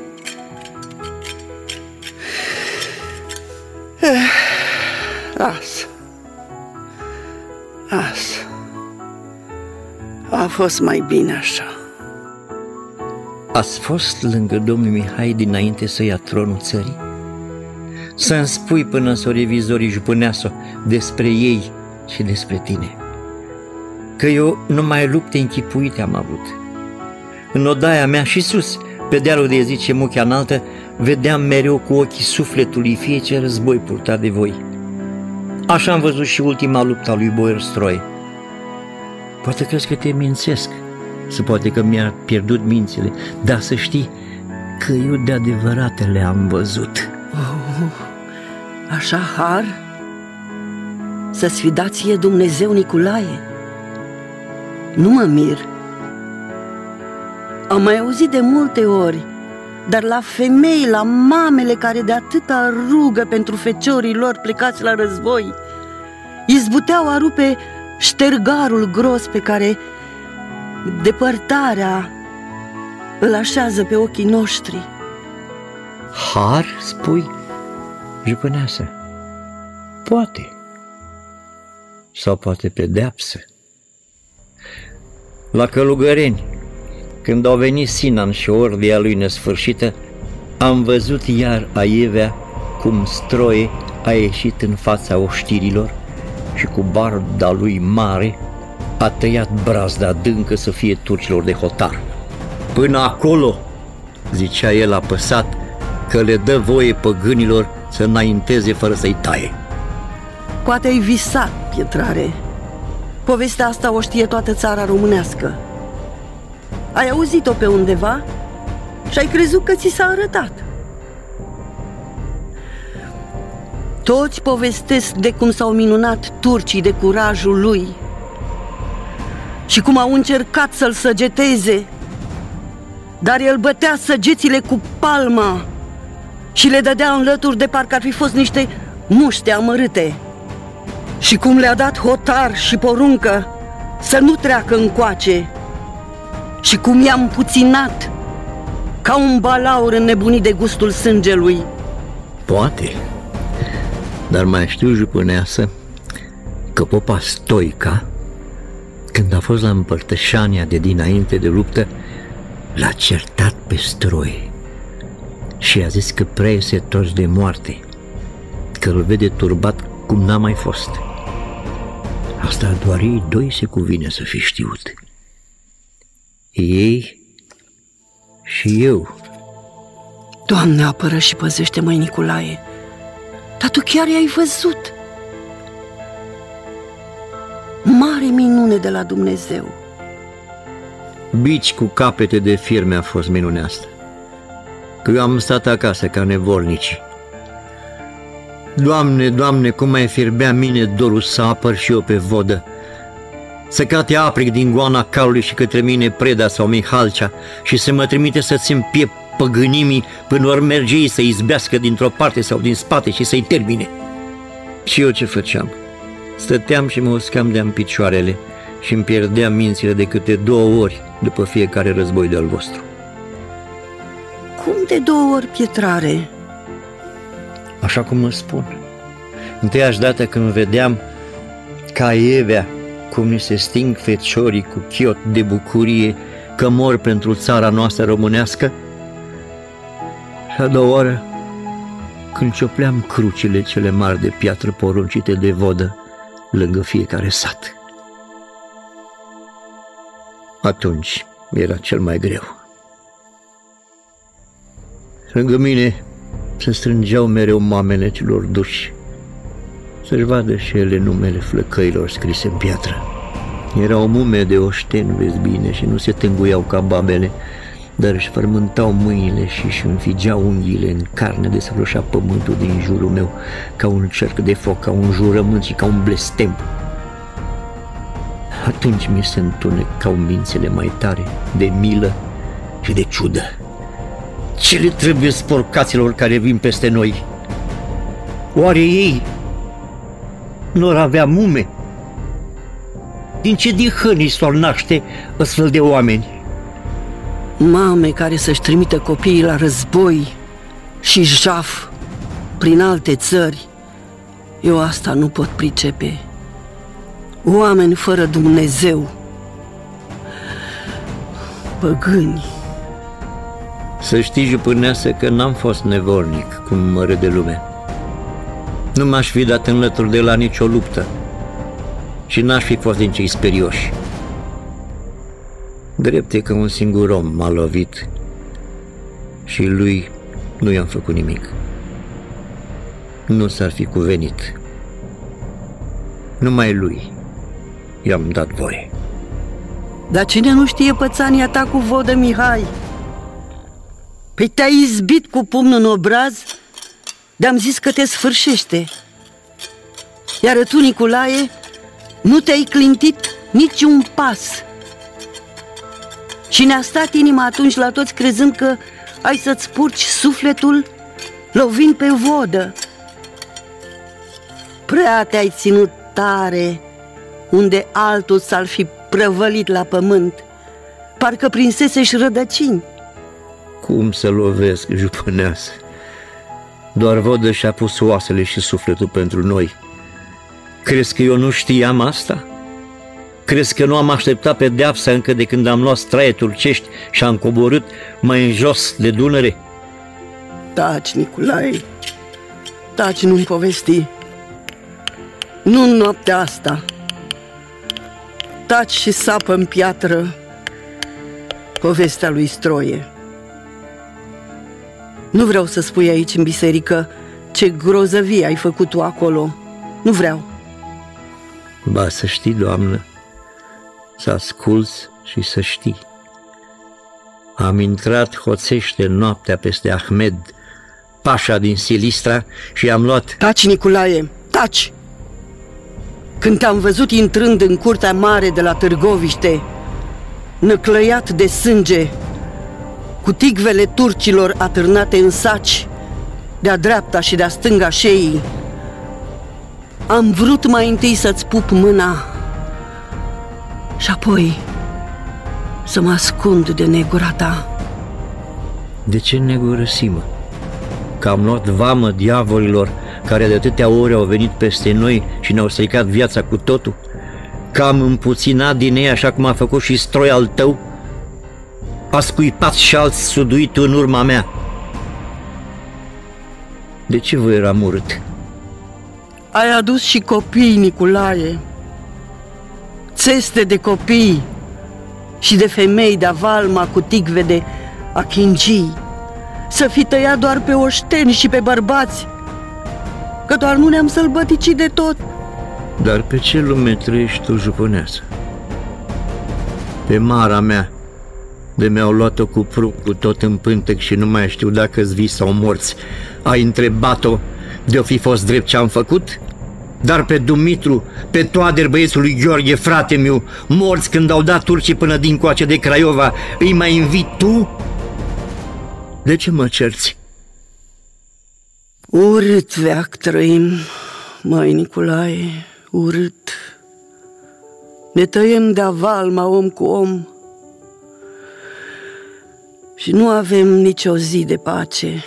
Eh, lasă, lasă, a fost mai bine așa. Ați fost lângă domnul Mihai dinainte să ia tronul țării? Să-mi spui până s-o revizorii jupâneasă despre ei și despre tine. Că eu numai lupte închipuite am avut. În odaia mea și sus, pe dealul de Zice Muchea Înaltă, vedeam mereu cu ochii sufletului fie ce război purtat de voi. Așa am văzut și ultima luptă a lui Boier Stroi. Poate crezi că te mințesc, să poate că mi-a pierdut mințile, dar să știi că eu de adevărate le-am văzut. Oh, așa har? Să-ți fi dat ție Dumnezeu, Nicolae? Nu mă mir. Am mai auzit de multe ori, dar la femei, la mamele care de atâta rugă pentru feciorii lor plecați la război, izbuteau a rupe ștergarul gros pe care depărtarea îl așează pe ochii noștri. Har, spui, jupâneasă? Poate. Sau poate pedeapsă. La Călugăreni, când au venit Sinan și ordia lui nesfârșită, am văzut iar aievea cum Stroie a ieșit în fața oștirilor și cu barda lui mare a tăiat brazda adâncă să fie turcilor de hotar. Până acolo, zicea el apăsat, că le dă voie păgânilor să înainteze fără să-i taie. Poate ai visat, Pietrare. Povestea asta o știe toată țara românească. Ai auzit-o pe undeva și ai crezut că ți s-a arătat. Toți povestesc de cum s-au minunat turcii de curajul lui și cum au încercat să-l săgeteze, dar el bătea săgețile cu palma și le dădea în lături de parcă ar fi fost niște muște amărâte, și cum le-a dat hotar și poruncă să nu treacă încoace, și cum i-a împuținat ca un balaur înnebunit de gustul sângelui. Poate, dar mai știu, jupâneasă, că popa Stoica, când a fost la împărtășania de dinainte de luptă, l-a certat pe Stroi și a zis că prea este toți de moarte, că îl vede turbat cum n-a mai fost. Asta doar ei doi se cuvine să fi știut. Ei și eu. Doamne, apără și păzește, măi Nicolae, dar tu chiar i-ai văzut. Mare minune de la Dumnezeu. Bici cu capete de firme a fost minunea asta, că eu am stat acasă ca nevolnici. Doamne, Doamne, cum mai fierbea mine dorul să apăr și eu pe vodă, să cate apric din goana calului și către mine Preda sau Mihalcea și să mă trimite să țin piept păgânimii până ori merge ei să izbească dintr-o parte sau din spate și să-i termine. Și eu ce făceam? Stăteam și mă uscam de-am picioarele și îmi pierdeam mințile de câte două ori după fiecare război de-al vostru. Cum de două ori, Pietrare? Așa cum îți spun. Întâiași dată când vedeam ca Evea cum ni se sting feciorii cu chiot de bucurie că mor pentru țara noastră românească, și a doua oară când ciopleam crucile cele mari de piatră poruncite de vodă lângă fiecare sat. Atunci era cel mai greu. Lângă mine se strângeau mereu mamele celor duși, să-și vadă și ele numele flăcăilor scrise în piatră. Erau mume de oșteni, vezi bine, și nu se tânguiau ca babele, dar își frământau mâinile și își înfigeau unghiile în carne de săvârșea pământul din jurul meu, ca un cerc de foc, ca un jurământ și ca un blestem. Atunci mi se întunecau mințile mai tare, de milă și de ciudă. Ce le trebuie sporcaților care vin peste noi? Oare ei nu ar avea mume? Din ce dihănii s-or naște astfel de oameni? Mame care să-și trimită copiii la război și jaf prin alte țări, eu asta nu pot pricepe. Oameni fără Dumnezeu, păgâni. Să știi, jupâneasă, că n-am fost nevolnic, cum mă râde lumea. Nu m-aș fi dat înlături de la nicio luptă și n-aș fi fost din cei sperioși. Drept e că un singur om m-a lovit și lui nu i-am făcut nimic. Nu s-ar fi cuvenit. Numai lui i-am dat voie. Dar cine nu știe pățania ta cu vodă, Mihai? Păi te-ai izbit cu pumnul în obraz, de-am zis că te sfârșește. Iar tu, Nicolae, nu te-ai clintit nici un pas. Și ne-a stat inima atunci la toți crezând că ai să-ți purci sufletul lovind pe vodă. Prea te-ai ținut tare, unde altul s-ar fi prăvălit la pământ, parcă prinseseși rădăcini. Cum să lovesc, jupâneasă? Doar vodă și-a pus oasele și sufletul pentru noi. Crezi că eu nu știam asta? Crezi că nu am așteptat pedeapsa încă de când am luat straie turcești și am coborât mai în jos de Dunăre? Taci, Nicolae, taci, nu-mi povesti. Nu în noaptea asta. Taci și sapă în piatră povestea lui Stroie. Nu vreau să spui aici în biserică ce grozăvie ai făcut tu acolo. Nu vreau. Ba, să știi, doamnă, să asculți și să știi. Am intrat hoțește noaptea peste Ahmed, pașa din Silistra, și am luat... Taci, Nicolae, taci! Când te-am văzut intrând în curtea mare de la Târgoviște, năclăiat de sânge, cu tigvele turcilor atârnate în saci, de-a dreapta și de-a stânga șeii, am vrut mai întâi să-ți pup mâna și apoi să mă ascund de negura ta. De ce negurăsimă? Că am luat vamă diavolilor care de atâtea ori au venit peste noi și ne-au stricat viața cu totul? Că am împuținat din ei așa cum a făcut și Stroi al tău? A scuipat și alți suduit în urma mea. De ce vă eram urât? Ai adus și copii, Nicolae, țeste de copii și de femei de avalma cu tigve de achingii, să fi tăiat doar pe oșteni și pe bărbați, că doar nu ne-am sălbăticit de tot. Dar pe ce lume trăiești tu, jupâneasă? Pe mara mea, de mi-au luat-o cu pruncul tot în pântec și nu mai știu dacă-s vii sau morți, ai întrebat-o de-o fi fost drept ce-am făcut? Dar pe Dumitru, pe Toader, băiețul lui Gheorghe, frate meu, morți când au dat turcii până dincoace de Craiova, îi mai invit tu? De ce mă cerți? Urât veac trăim, măi, Nicolae, urât. Ne tăiem de avalma om cu om și nu avem nicio zi de pace.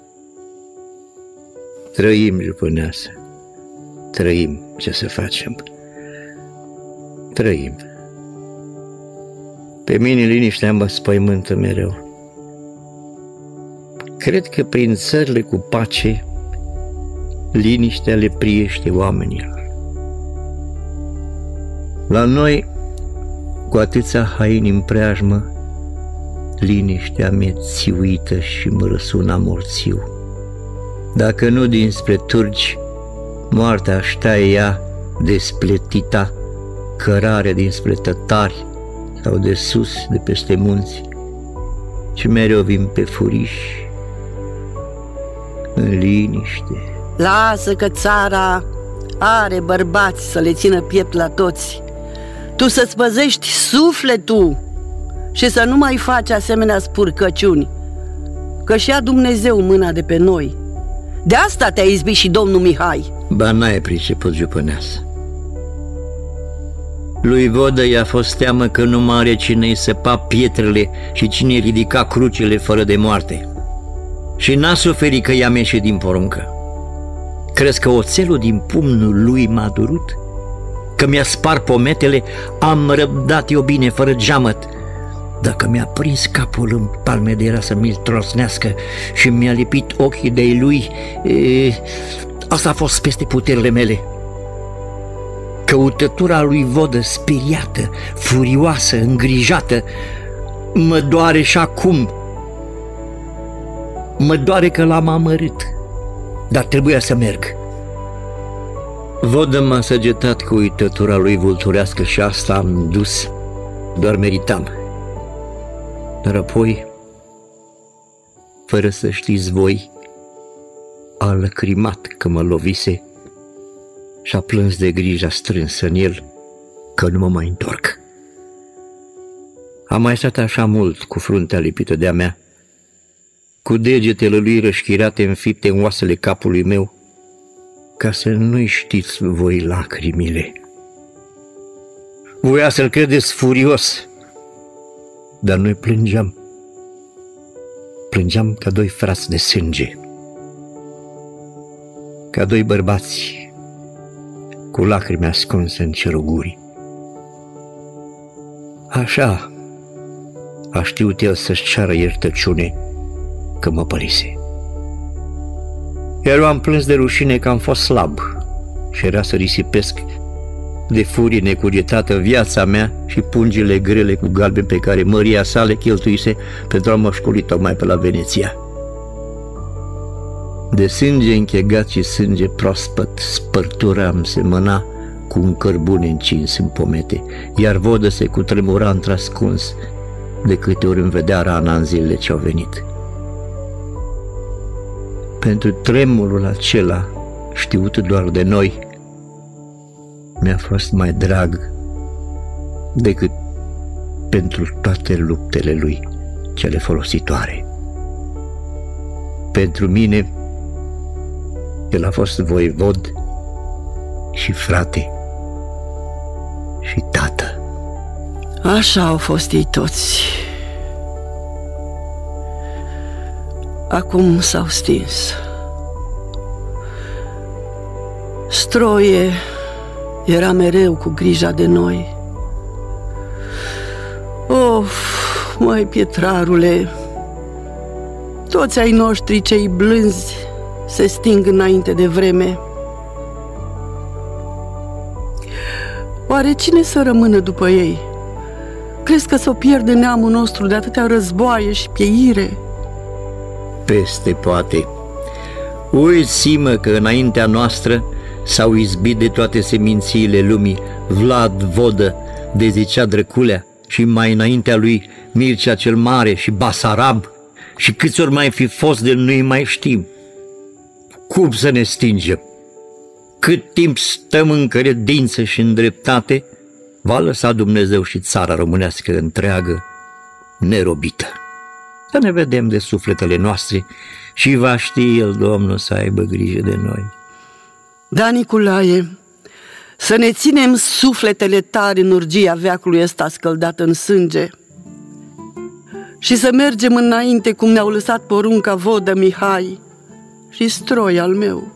Trăim, jupâneasă, trăim, ce să facem? Trăim. Pe mine liniștea mă spăimântă mereu. Cred că prin țările cu pace liniștea le priește oamenilor. La noi, cu atâția haini în preajmă, liniștea mi-e țiuită și mă răsună amorțiu. Dacă nu dinspre turci, moartea aș taie ea despletita, cărare dinspre tătari sau de sus, de peste munți, și mereu vin pe furiș, în liniște. Lasă că țara are bărbați să le țină piept la toți. Tu să-ți păzești sufletul și să nu mai faci asemenea spurcăciuni, că și-a Dumnezeu mâna de pe noi. De asta te-a izbit și domnul Mihai. Ba n-ai priceput, jupâneasă. Lui Vodă i-a fost teamă că nu mai are cine-i săpa pietrele și cine ridica crucile fără de moarte. Și n-a suferit că i-am ieșit din poruncă. Crezi că oțelul din pumnul lui m-a durut? Că mi-a spart pometele, am răbdat eu bine, fără geamăt. Dacă mi-a prins capul în palme de era să mi-l trosnească și mi-a lipit ochii de-ai lui, e, asta a fost peste puterile mele. Căutătura lui Vodă, speriată, furioasă, îngrijată, mă doare și acum. Mă doare că l-am amărât, dar trebuia să merg. Vodă m-a săgetat cu uitătura lui vulturească și asta am dus, doar meritam. Dar apoi, fără să știți voi, a lăcrimat că mă lovise și-a plâns de grija strânsă în el că nu mă mai întorc. Am mai stat așa mult cu fruntea lipită de-a mea, cu degetele lui rășchirate înfipte în oasele capului meu, ca să nu-i știți voi lacrimile. Voia să-l credeți furios, dar noi plângeam. Plângeam ca doi frați de sânge, ca doi bărbați cu lacrimi ascunse în cerul gurii. Așa a știut el să-și ceară iertăciune că mă părise. Iar eu am plâns de rușine că am fost slab și era să risipesc de furie necugetată viața mea și pungile grele cu galben pe care măria sa le cheltuise pentru a mă școli tocmai pe la Veneția. De sânge închegat și sânge proaspăt, spărtura îmi semăna cu un cărbune încins în pomete, iar Vodă se cutremura într-ascuns de câte ori îmi vedea rana în zilele ce-au venit. Pentru tremurul acela, știut doar de noi, mi-a fost mai drag decât pentru toate luptele lui cele folositoare. Pentru mine, el a fost voivod și frate și tată. Așa au fost ei toți. Acum s-au stins. Stroie era mereu cu grija de noi. Of, măi, Pietrarule, toți ai noștri cei blânzi se sting înainte de vreme. Oare cine să rămână după ei? Crezi că s-o pierde neamul nostru de atâtea războaie și pieire? Peste poate. Uiți-mă că înaintea noastră s-au izbit de toate semințiile lumii Vlad Vodă, de zicea Drăculea, și mai înaintea lui Mircea cel Mare și Basarab, și câți ori mai fi fost de nu-i mai știm. Cum să ne stingem? Cât timp stăm în credință și în dreptate, va lăsa Dumnezeu și țara românească întreagă nerobită. Să ne vedem de sufletele noastre și va ști El, Domnul, să aibă grijă de noi. Da, Nicolae, să ne ținem sufletele tare în urgia veacului ăsta scăldat în sânge și să mergem înainte cum ne-au lăsat porunca Vodă Mihai și Stroi al meu.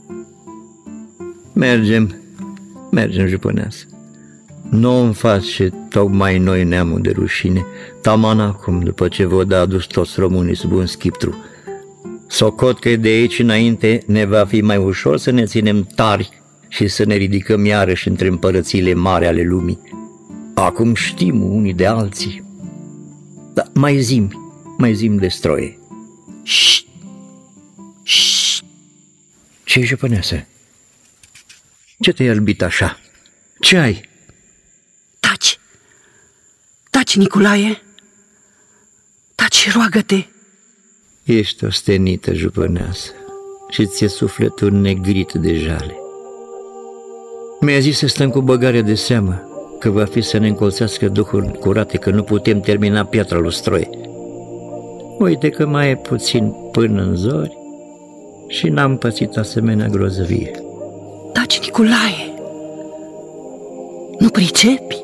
Mergem, mergem, jupâneasă. Nu îmi face tocmai noi neamul de rușine, taman acum, după ce Vodă a adus toți românii sub un schiptru, Socot că de aici înainte ne va fi mai ușor să ne ținem tari și să ne ridicăm iarăși între împărățiile mari ale lumii. Acum știm unii de alții. Dar mai zim, mai zim de stroie. Șt! Șt! Ce-i, jupâneasă? Ce te-ai albit așa? Ce ai? Taci! Taci, Nicolae! Taci, roagă-te! Ești ostenită, jupâneasă, și ți-e sufletul negrit de jale. Mi-a zis să stăm cu băgare de seamă, că va fi să ne încolțească duhuri curate, că nu putem termina piatra lui Stroie. Uite că mai e puțin până în zori și n-am pățit asemenea grozăvie. Taci, Nicolae! Nu pricepi?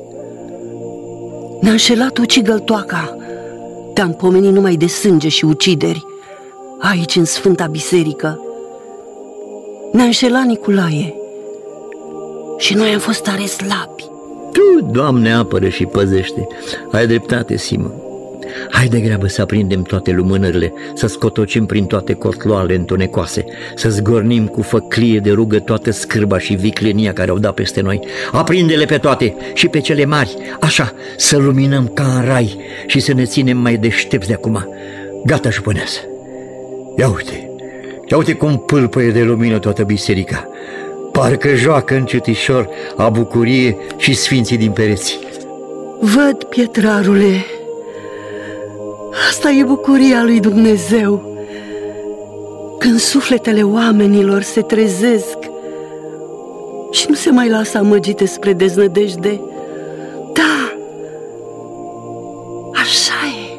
Ne-a înșelat ucigăltoaca. Te-am pomenit numai de sânge și ucideri aici în Sfânta Biserică. Ne-a înșelat, Nicolae, și noi am fost tare slabi. Tu, Doamne, apără și păzește. Ai dreptate, Simă. Hai de grabă să aprindem toate lumânările, să scotocim prin toate cotloale întunecoase, să zgornim cu făclie de rugă toată scârba și viclenia care au dat peste noi. Aprinde-le pe toate și pe cele mari, așa, să luminăm ca în rai și să ne ținem mai deștepți de acum. Gata, jupâneasă. Ia uite, ia uite cum pâlpăie de lumină toată biserica. Parcă joacă încetișor a bucurie și sfinții din pereți. Văd, pietrarule, asta e bucuria lui Dumnezeu, când sufletele oamenilor se trezesc și nu se mai lasă amăgite spre deznădejde. Da, așa e.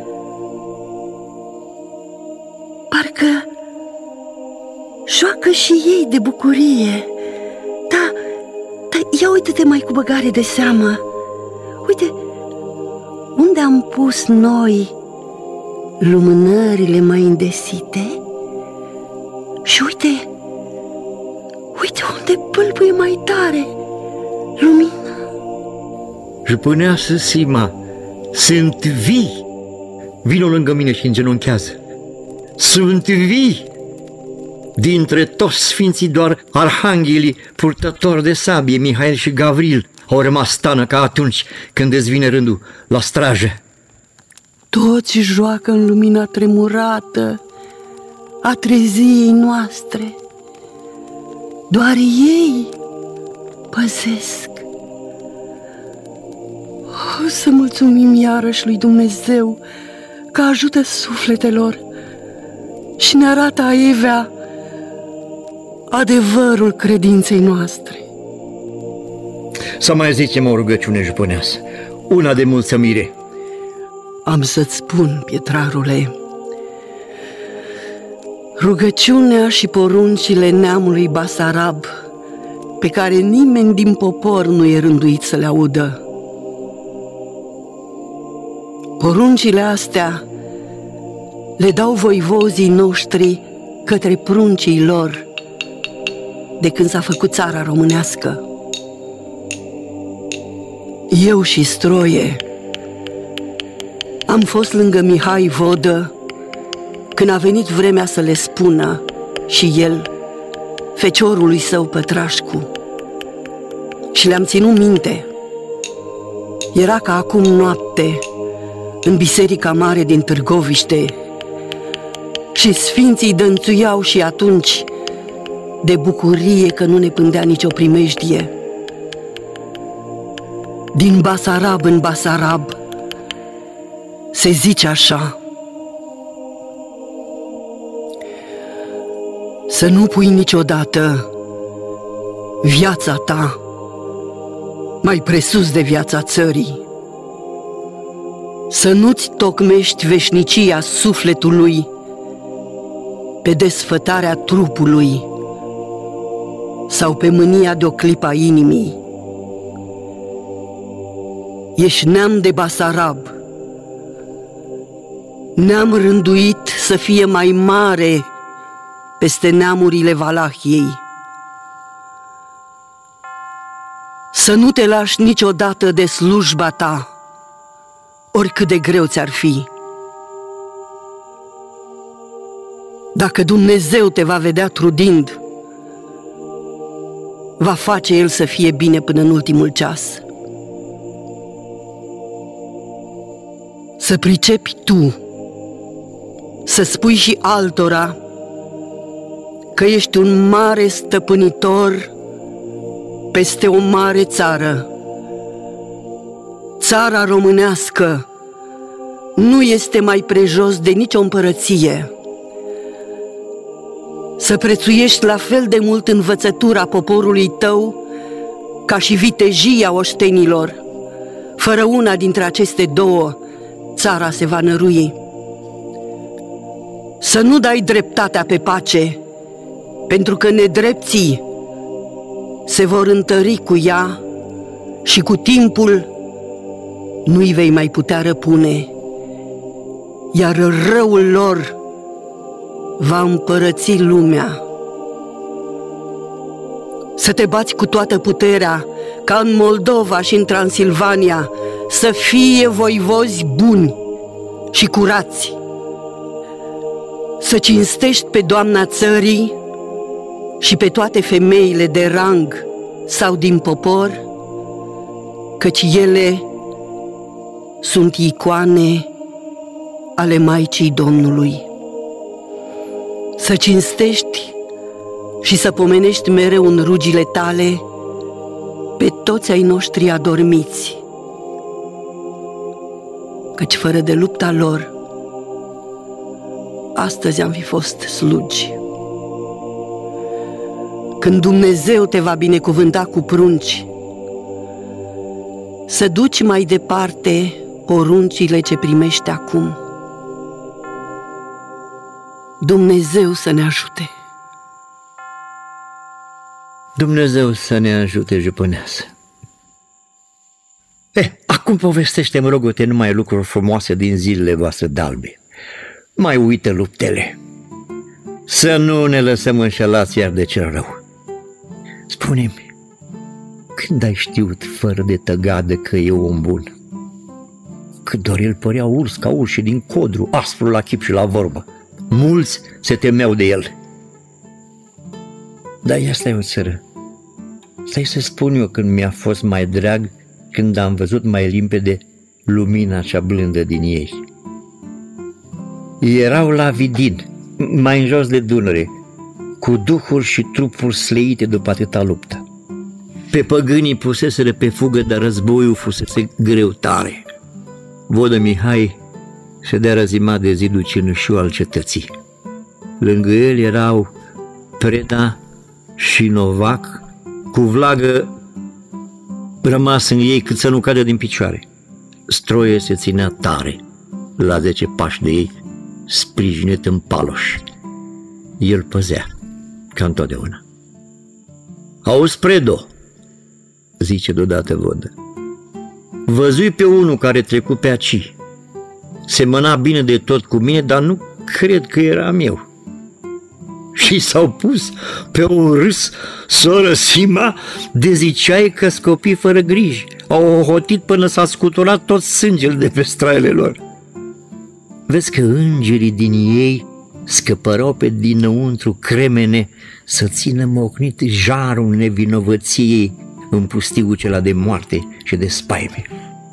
Parcă joacă și ei de bucurie. Da, da, ia uite-te mai cu băgare de seamă. Uite, unde am pus noi lumânările mai îndesite și uite, uite unde pâlpâie mai tare lumina. Jupâneasă Sima, sunt vii. Vino lângă mine și îngenunchează. Sunt vii. Dintre toți sfinții doar arhanghelii purtători de sabie, Mihail și Gavril, au rămas stană ca atunci când îți vine rândul la strajă. Toți joacă în lumina tremurată a treziei noastre. Doar ei păzesc. O să mulțumim iarăși lui Dumnezeu că ajută sufletelor și ne arată aievea adevărul credinței noastre. Să mai zicem o rugăciune, jupâneasă, una de mulțumire. Am să-ți spun, pietrarule, rugăciunea și poruncile neamului Basarab, pe care nimeni din popor nu e rânduit să le audă. Poruncile astea le dau voivozii noștri către pruncii lor de când s-a făcut țara românească. Eu și Stroie am fost lângă Mihai Vodă când a venit vremea să le spună și el feciorului său Pătrașcu. Și le-am ținut minte. Era ca acum noapte în Biserica Mare din Târgoviște și sfinții dănțuiau și atunci de bucurie că nu ne pândea nicio primejdie. Din Basarab în Basarab se zice așa: să nu pui niciodată viața ta mai presus de viața țării, să nu-ți tocmești veșnicia sufletului pe desfătarea trupului sau pe mânia de o clipă a inimii. Ești neam de Basarab, neam rânduit să fie mai mare peste neamurile Valahiei. Să nu te lași niciodată de slujba ta, oricât de greu ți-ar fi. Dacă Dumnezeu te va vedea trudind, va face El să fie bine până în ultimul ceas. Să pricepi tu, să spui și altora că ești un mare stăpânitor peste o mare țară. Țara românească nu este mai prejos de nicio împărăție. Să prețuiești la fel de mult învățătura poporului tău ca și vitejia oștenilor. Fără una dintre aceste două, țara se va nărui. Să nu dai dreptatea pe pace, pentru că nedrepții se vor întări cu ea și cu timpul nu-i vei mai putea răpune, iar răul lor va împărăți lumea. Să te bați cu toată puterea, ca în Moldova și în Transilvania, să fie voivozi buni și curați. Să cinstești pe Doamna țării și pe toate femeile de rang sau din popor, căci ele sunt icoane ale Maicii Domnului. Să cinstești și să pomenești mereu în rugile tale pe toți ai noștri adormiți, căci fără de lupta lor, astăzi am fi fost slugi. Când Dumnezeu te va binecuvânta cu prunci, să duci mai departe poruncile ce primești acum. Dumnezeu să ne ajute! Dumnezeu să ne ajute, jupâneasă! Eh, acum povestește-mi, rog-te, numai lucruri frumoase din zilele voastre d'albe. Mai uită luptele. Să nu ne lăsăm înșelați iar de cel rău. Spune-mi, când ai știut fără de tăgadă că e om bun? Cât doar el părea urs ca urși din codru, aspru la chip și la vorbă. Mulți se temeau de el. Dar ia stai o țără. Stai să spun eu când mi-a fost mai drag, când am văzut mai limpede lumina cea blândă din ei. Erau la Vidin, mai în jos de Dunăre, cu duhuri și trupuri sleite după atâta luptă. Pe păgânii puseseră pe fugă, dar războiul fusese greu tare. Vodă Mihai ședea răzimat de zidul cenușiu al cetății. Lângă el erau Preda și Novac, cu vlagă rămas în ei cât să nu cadă din picioare. Stroie se ținea tare, la zece pași de ei, sprijinit în paloș. El păzea, ca întotdeauna. Auzi, Predo, zice deodată Vodă, văzui pe unul care trecu pe aici. Semăna bine de tot cu mine, dar nu cred că era meu. Și s-au pus pe un râs, soră Sima, de ziceai că scopii fără griji. Au ohotit până s-a scuturat tot sângele de pe straile lor. Vezi că îngerii din ei scăpărau pe dinăuntru cremene să țină mocnit jarul nevinovăției în pustiul cela de moarte și de spaime.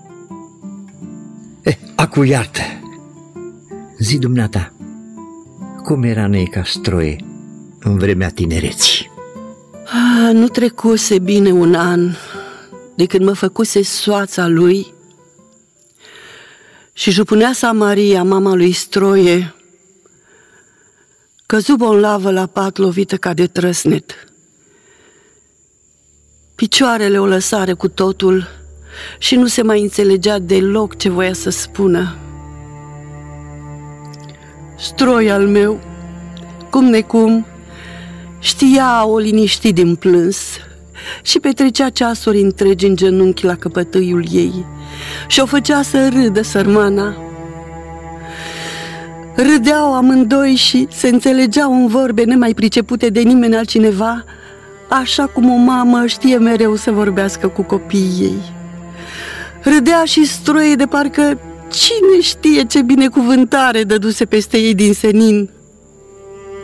Eh, acu iartă, zi dumneata, cum era Neica Stroie în vremea tinereții? Ah, nu trecuse bine un an de când mă făcuse soața lui și jupâneasa Maria, mama lui Stroie, căzu bolnavă la pat, lovită ca de trăsnet. Picioarele o lăsare cu totul și nu se mai înțelegea deloc ce voia să spună. Stroi al meu, cum necum, știa o liniști din plâns și petrecea ceasuri întregi în genunchi la căpătâiul ei și o făcea să râdă sărmana. Râdeau amândoi și se înțelegeau în vorbe nemai pricepute de nimeni altcineva, așa cum o mamă știe mereu să vorbească cu copiii ei. Râdea și Stroie de parcă cine știe ce binecuvântare dăduse peste ei din senin.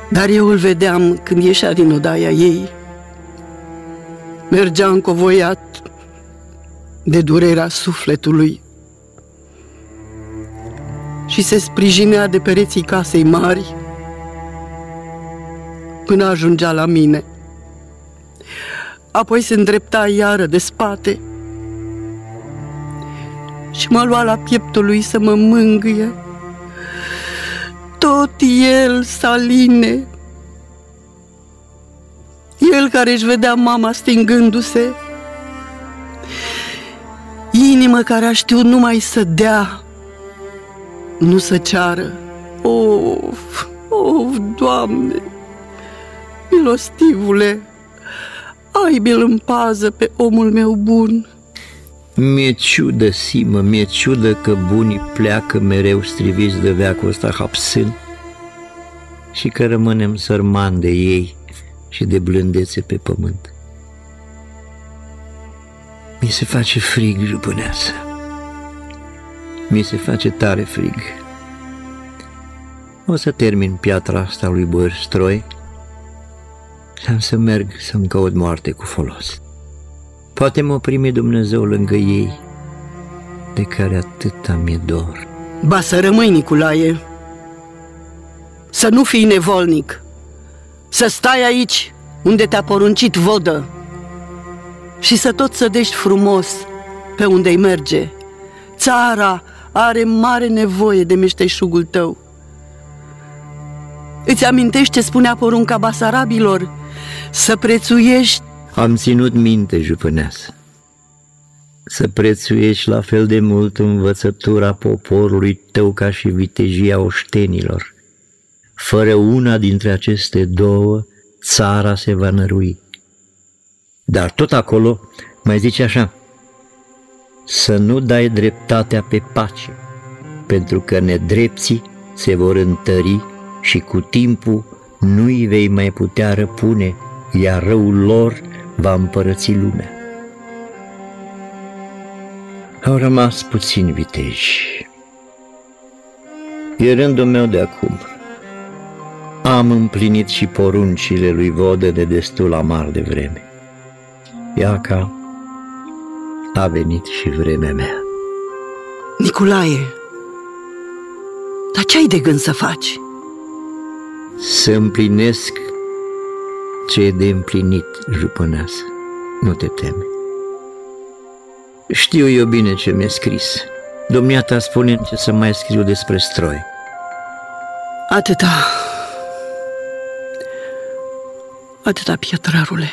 Dar eu îl vedeam când ieșea din odaia ei. Mergea încovoiat de durerea sufletului și se sprijinea de pereții casei mari până ajungea la mine. Apoi se îndrepta iară de spate și mă lua la pieptul lui să mă mângâie. Tot el, Saline, el care își vedea mama stingându-se, inimă care a știut numai să dea, nu să ceară. Of, of, Doamne, milostivule, ai-mi-l în pază pe omul meu bun. Mi-e ciudă, Simă, mi-e ciudă că bunii pleacă mereu striviți de veacul ăsta hapsân și că rămânem sărmani de ei și de blândețe pe pământ. Mi se face frig, jupâneasă. Mi se face tare frig. O să termin piatra asta lui Bărstroi și am să merg să-mi caut moarte cu folos. Poate mă primi Dumnezeu lângă ei, de care atâta mi-e dor. Ba să rămâi, Niculae, să nu fii nevolnic, să stai aici unde te-a poruncit Vodă și să tot sădești frumos pe unde-i merge. Țara are mare nevoie de meșteșugul tău. Îți amintești ce spunea porunca basarabilor? Să prețuiești. Am ținut minte, jupâneasă, să prețuiești la fel de mult învățătura poporului tău ca și vitejia oștenilor. Fără una dintre aceste două, țara se va nărui. Dar tot acolo mai zice așa: să nu dai dreptatea pe pace, pentru că nedrepții se vor întări și cu timpul nu-i vei mai putea răpune, iar răul lor va împărăți lumea. Au rămas puțini viteji. E rândul meu de acum. Am împlinit și poruncile lui Vodă de destul amar de vreme. Iaca, a venit și vremea mea. Niculae, dar ce ai de gând să faci? Să împlinesc ce e de împlinit, jupâneasă. Nu te teme. Știu eu bine ce mi-e scris. Domniata spune ce să mai scriu despre Stroi. Atâta. Atâta, pietrarule.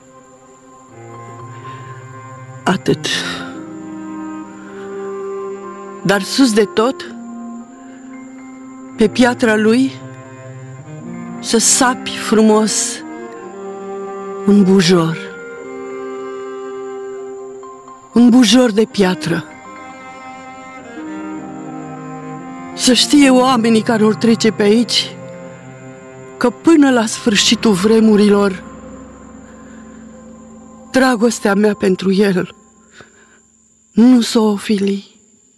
Atât. Dar sus de tot, pe piatra lui, să sapi frumos un bujor. Un bujor de piatră. Să știe oamenii care or trece pe aici că până la sfârșitul vremurilor dragostea mea pentru el nu s-o ofili.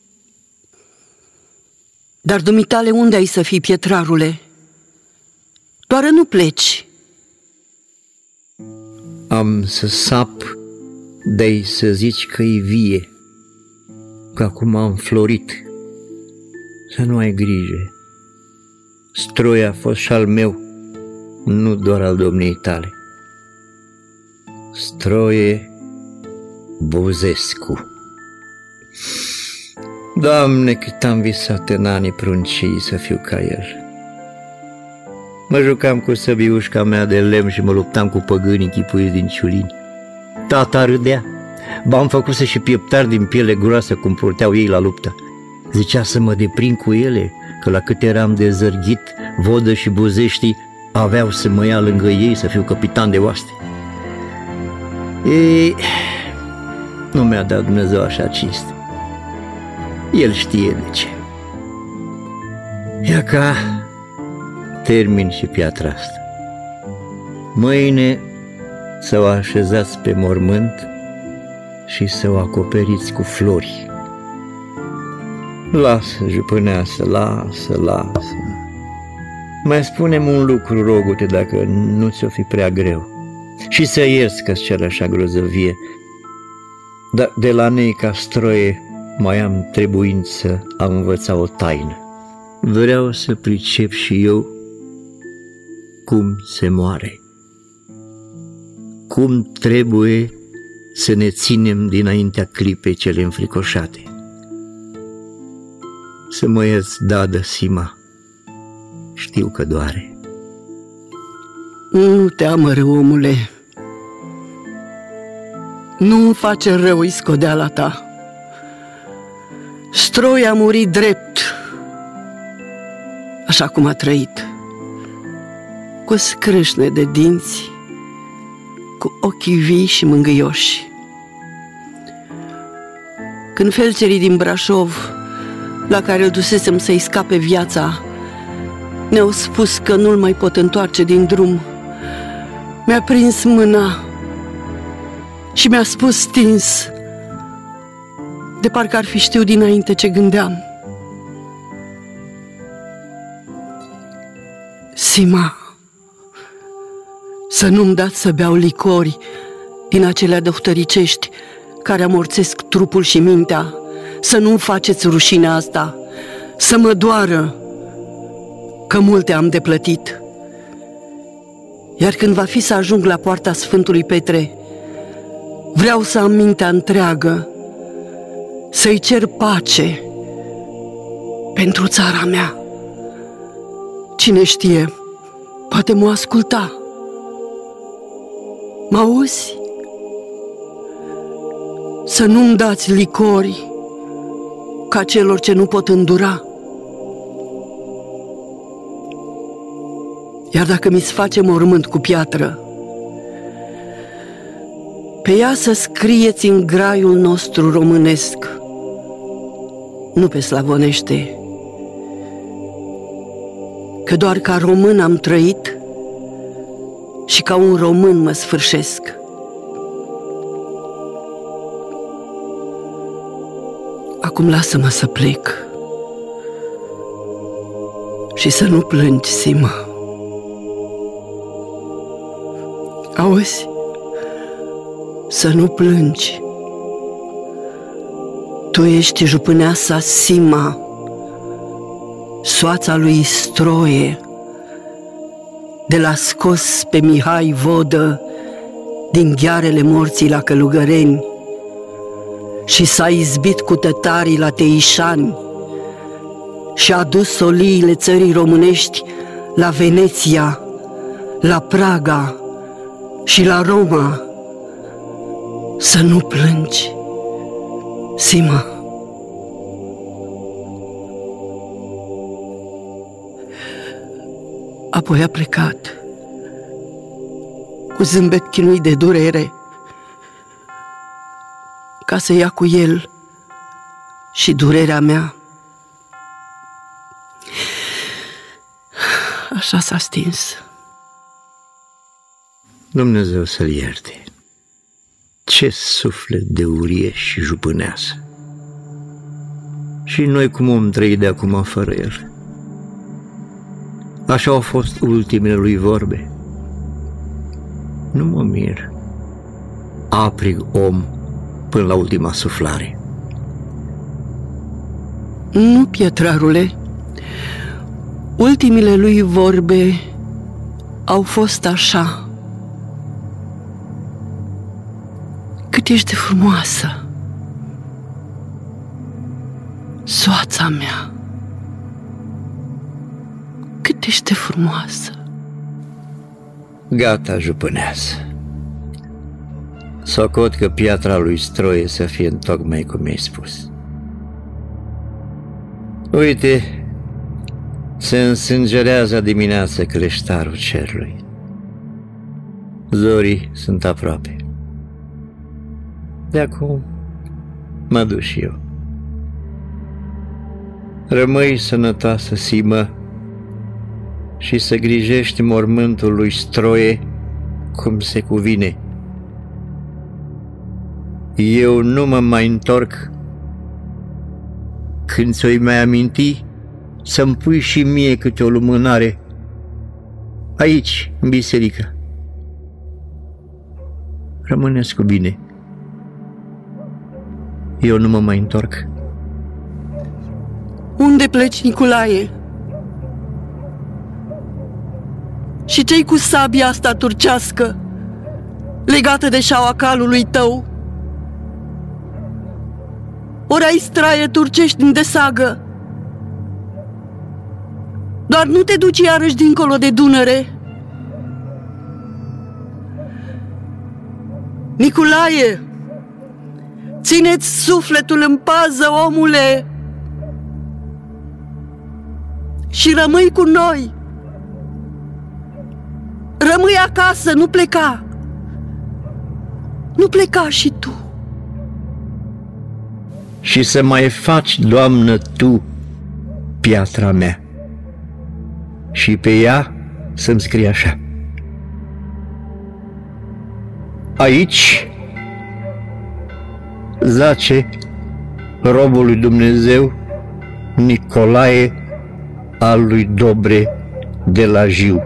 Dar dumitale, unde ai să fii, pietrarule? Doar nu pleci. Am să sap de-ai să zici că-i vie, că acum am florit. Să nu ai grijă. Stroi a fost și al meu, nu doar al domniei tale. Stroie Buzescu. Doamne, cât am visat în anii pruncii să fiu ca el. Mă jucam cu săbiușca mea de lemn și mă luptam cu păgânii chipuiți din ciulini. Tata râdea, b-am făcuse și pieptari din piele groasă cum purteau ei la luptă. Zicea să mă deprind cu ele, că la cât eram de zărghit, Vodă și Buzeștii aveau să mă ia lângă ei să fiu capitan de oaste. Ei, nu mi-a dat Dumnezeu așa cinste. El știe de ce. Ia ca termin și piatra asta. Mâine să o așezați pe mormânt și să o acoperiți cu flori. Lasă, jupâneasă, lasă, lasă. Mai spune-mi un lucru, rogu-te, dacă nu ți-o fi prea greu. Și să ierți că-ți cer așa grozăvie, dar de la Neica Stroie mai am trebuință a învăța o taină. Vreau să pricep și eu cum se moare, cum trebuie să ne ținem dinaintea clipei cele înfricoșate. Să mă ierți, dadă, Sima, știu că doare. Nu te amără, omule. Nu-mi face rău iscodeala ta. Stroi a murit drept, așa cum a trăit, cu scrâșne de dinți, cu ochii vii și mângâioși. Când felcerii din Brașov, la care îl dusesem să-i scape viața, ne-au spus că nu-l mai pot întoarce din drum, mi-a prins mâna și mi-a spus stins, de parcă ar fi știut dinainte ce gândeam: Sima, să nu-mi dați să beau licori din acelea dăftăricești care amorțesc trupul și mintea, să nu-mi faceți rușinea asta, să mă doară, că multe am de plătit. Iar când va fi să ajung la poarta Sfântului Petre, vreau să am mintea întreagă, să-i cer pace pentru țara mea. Cine știe, poate m-o asculta. M-auzi? Să nu-mi dați licori ca celor ce nu pot îndura. Iar dacă mi-ți face mormânt cu piatră, pe ea să scrieți în graiul nostru românesc, nu pe slavonește, că doar ca român am trăit și ca un român mă sfârșesc. Acum lasă-mă să plec și să nu plângi, Sima. Auzi? Să nu plângi. Tu ești jupâneasa Sima, soața lui Stroie, de l-a scos pe Mihai Vodă din ghearele morții la Călugăreni și s-a izbit cu tătarii la Teișani și a dus soliile țării românești la Veneția, la Praga și la Roma. Să nu plângi, Sima. Apoi a plecat, cu zâmbet chinuit de durere, ca să ia cu el și durerea mea. Așa s-a stins. Dumnezeu să-l ierte. Ce suflet de urie și jupâneasă! Și noi cum om trăi de acum fără el? Așa au fost ultimele lui vorbe. Nu mă mir. Aprig om până la ultima suflare. Nu, pietrarule. Ultimele lui vorbe au fost așa: cât ești de frumoasă, soața mea, cât ești de frumoasă. Gata, jupâneasă. Socot că piatra lui Stroie să fie întocmai cum mi-ai spus. Uite, se însângerează dimineața creștarul cerului. Zorii sunt aproape. De acum mă duc și eu. Rămâi sănătoasă, Simă, și să grijești mormântul lui Stroie cum se cuvine. Eu nu mă mai întorc. Când ți-o mai aminti, să-mi pui și mie câte o lumânare aici, în biserică. Rămâneți cu bine. Eu nu mă mai întorc. Unde pleci, Nicolae? Și ce-i cu sabia asta turcească, legată de șaua calului tău? Ori ai straie turcești din desagă? Doar nu te duci iarăși dincolo de Dunăre? Nicolae, ține-ți sufletul în pază, omule, și rămâi cu noi. Rămâi acasă, nu pleca. Nu pleca și tu. Și să mai faci, Doamnă, Tu piatra mea. Și pe ea să-mi scrie așa: aici zace robul lui Dumnezeu Nicolae al lui Dobre de la Jiu,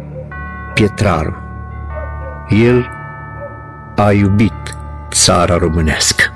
pietrarul. El a iubit țara românească.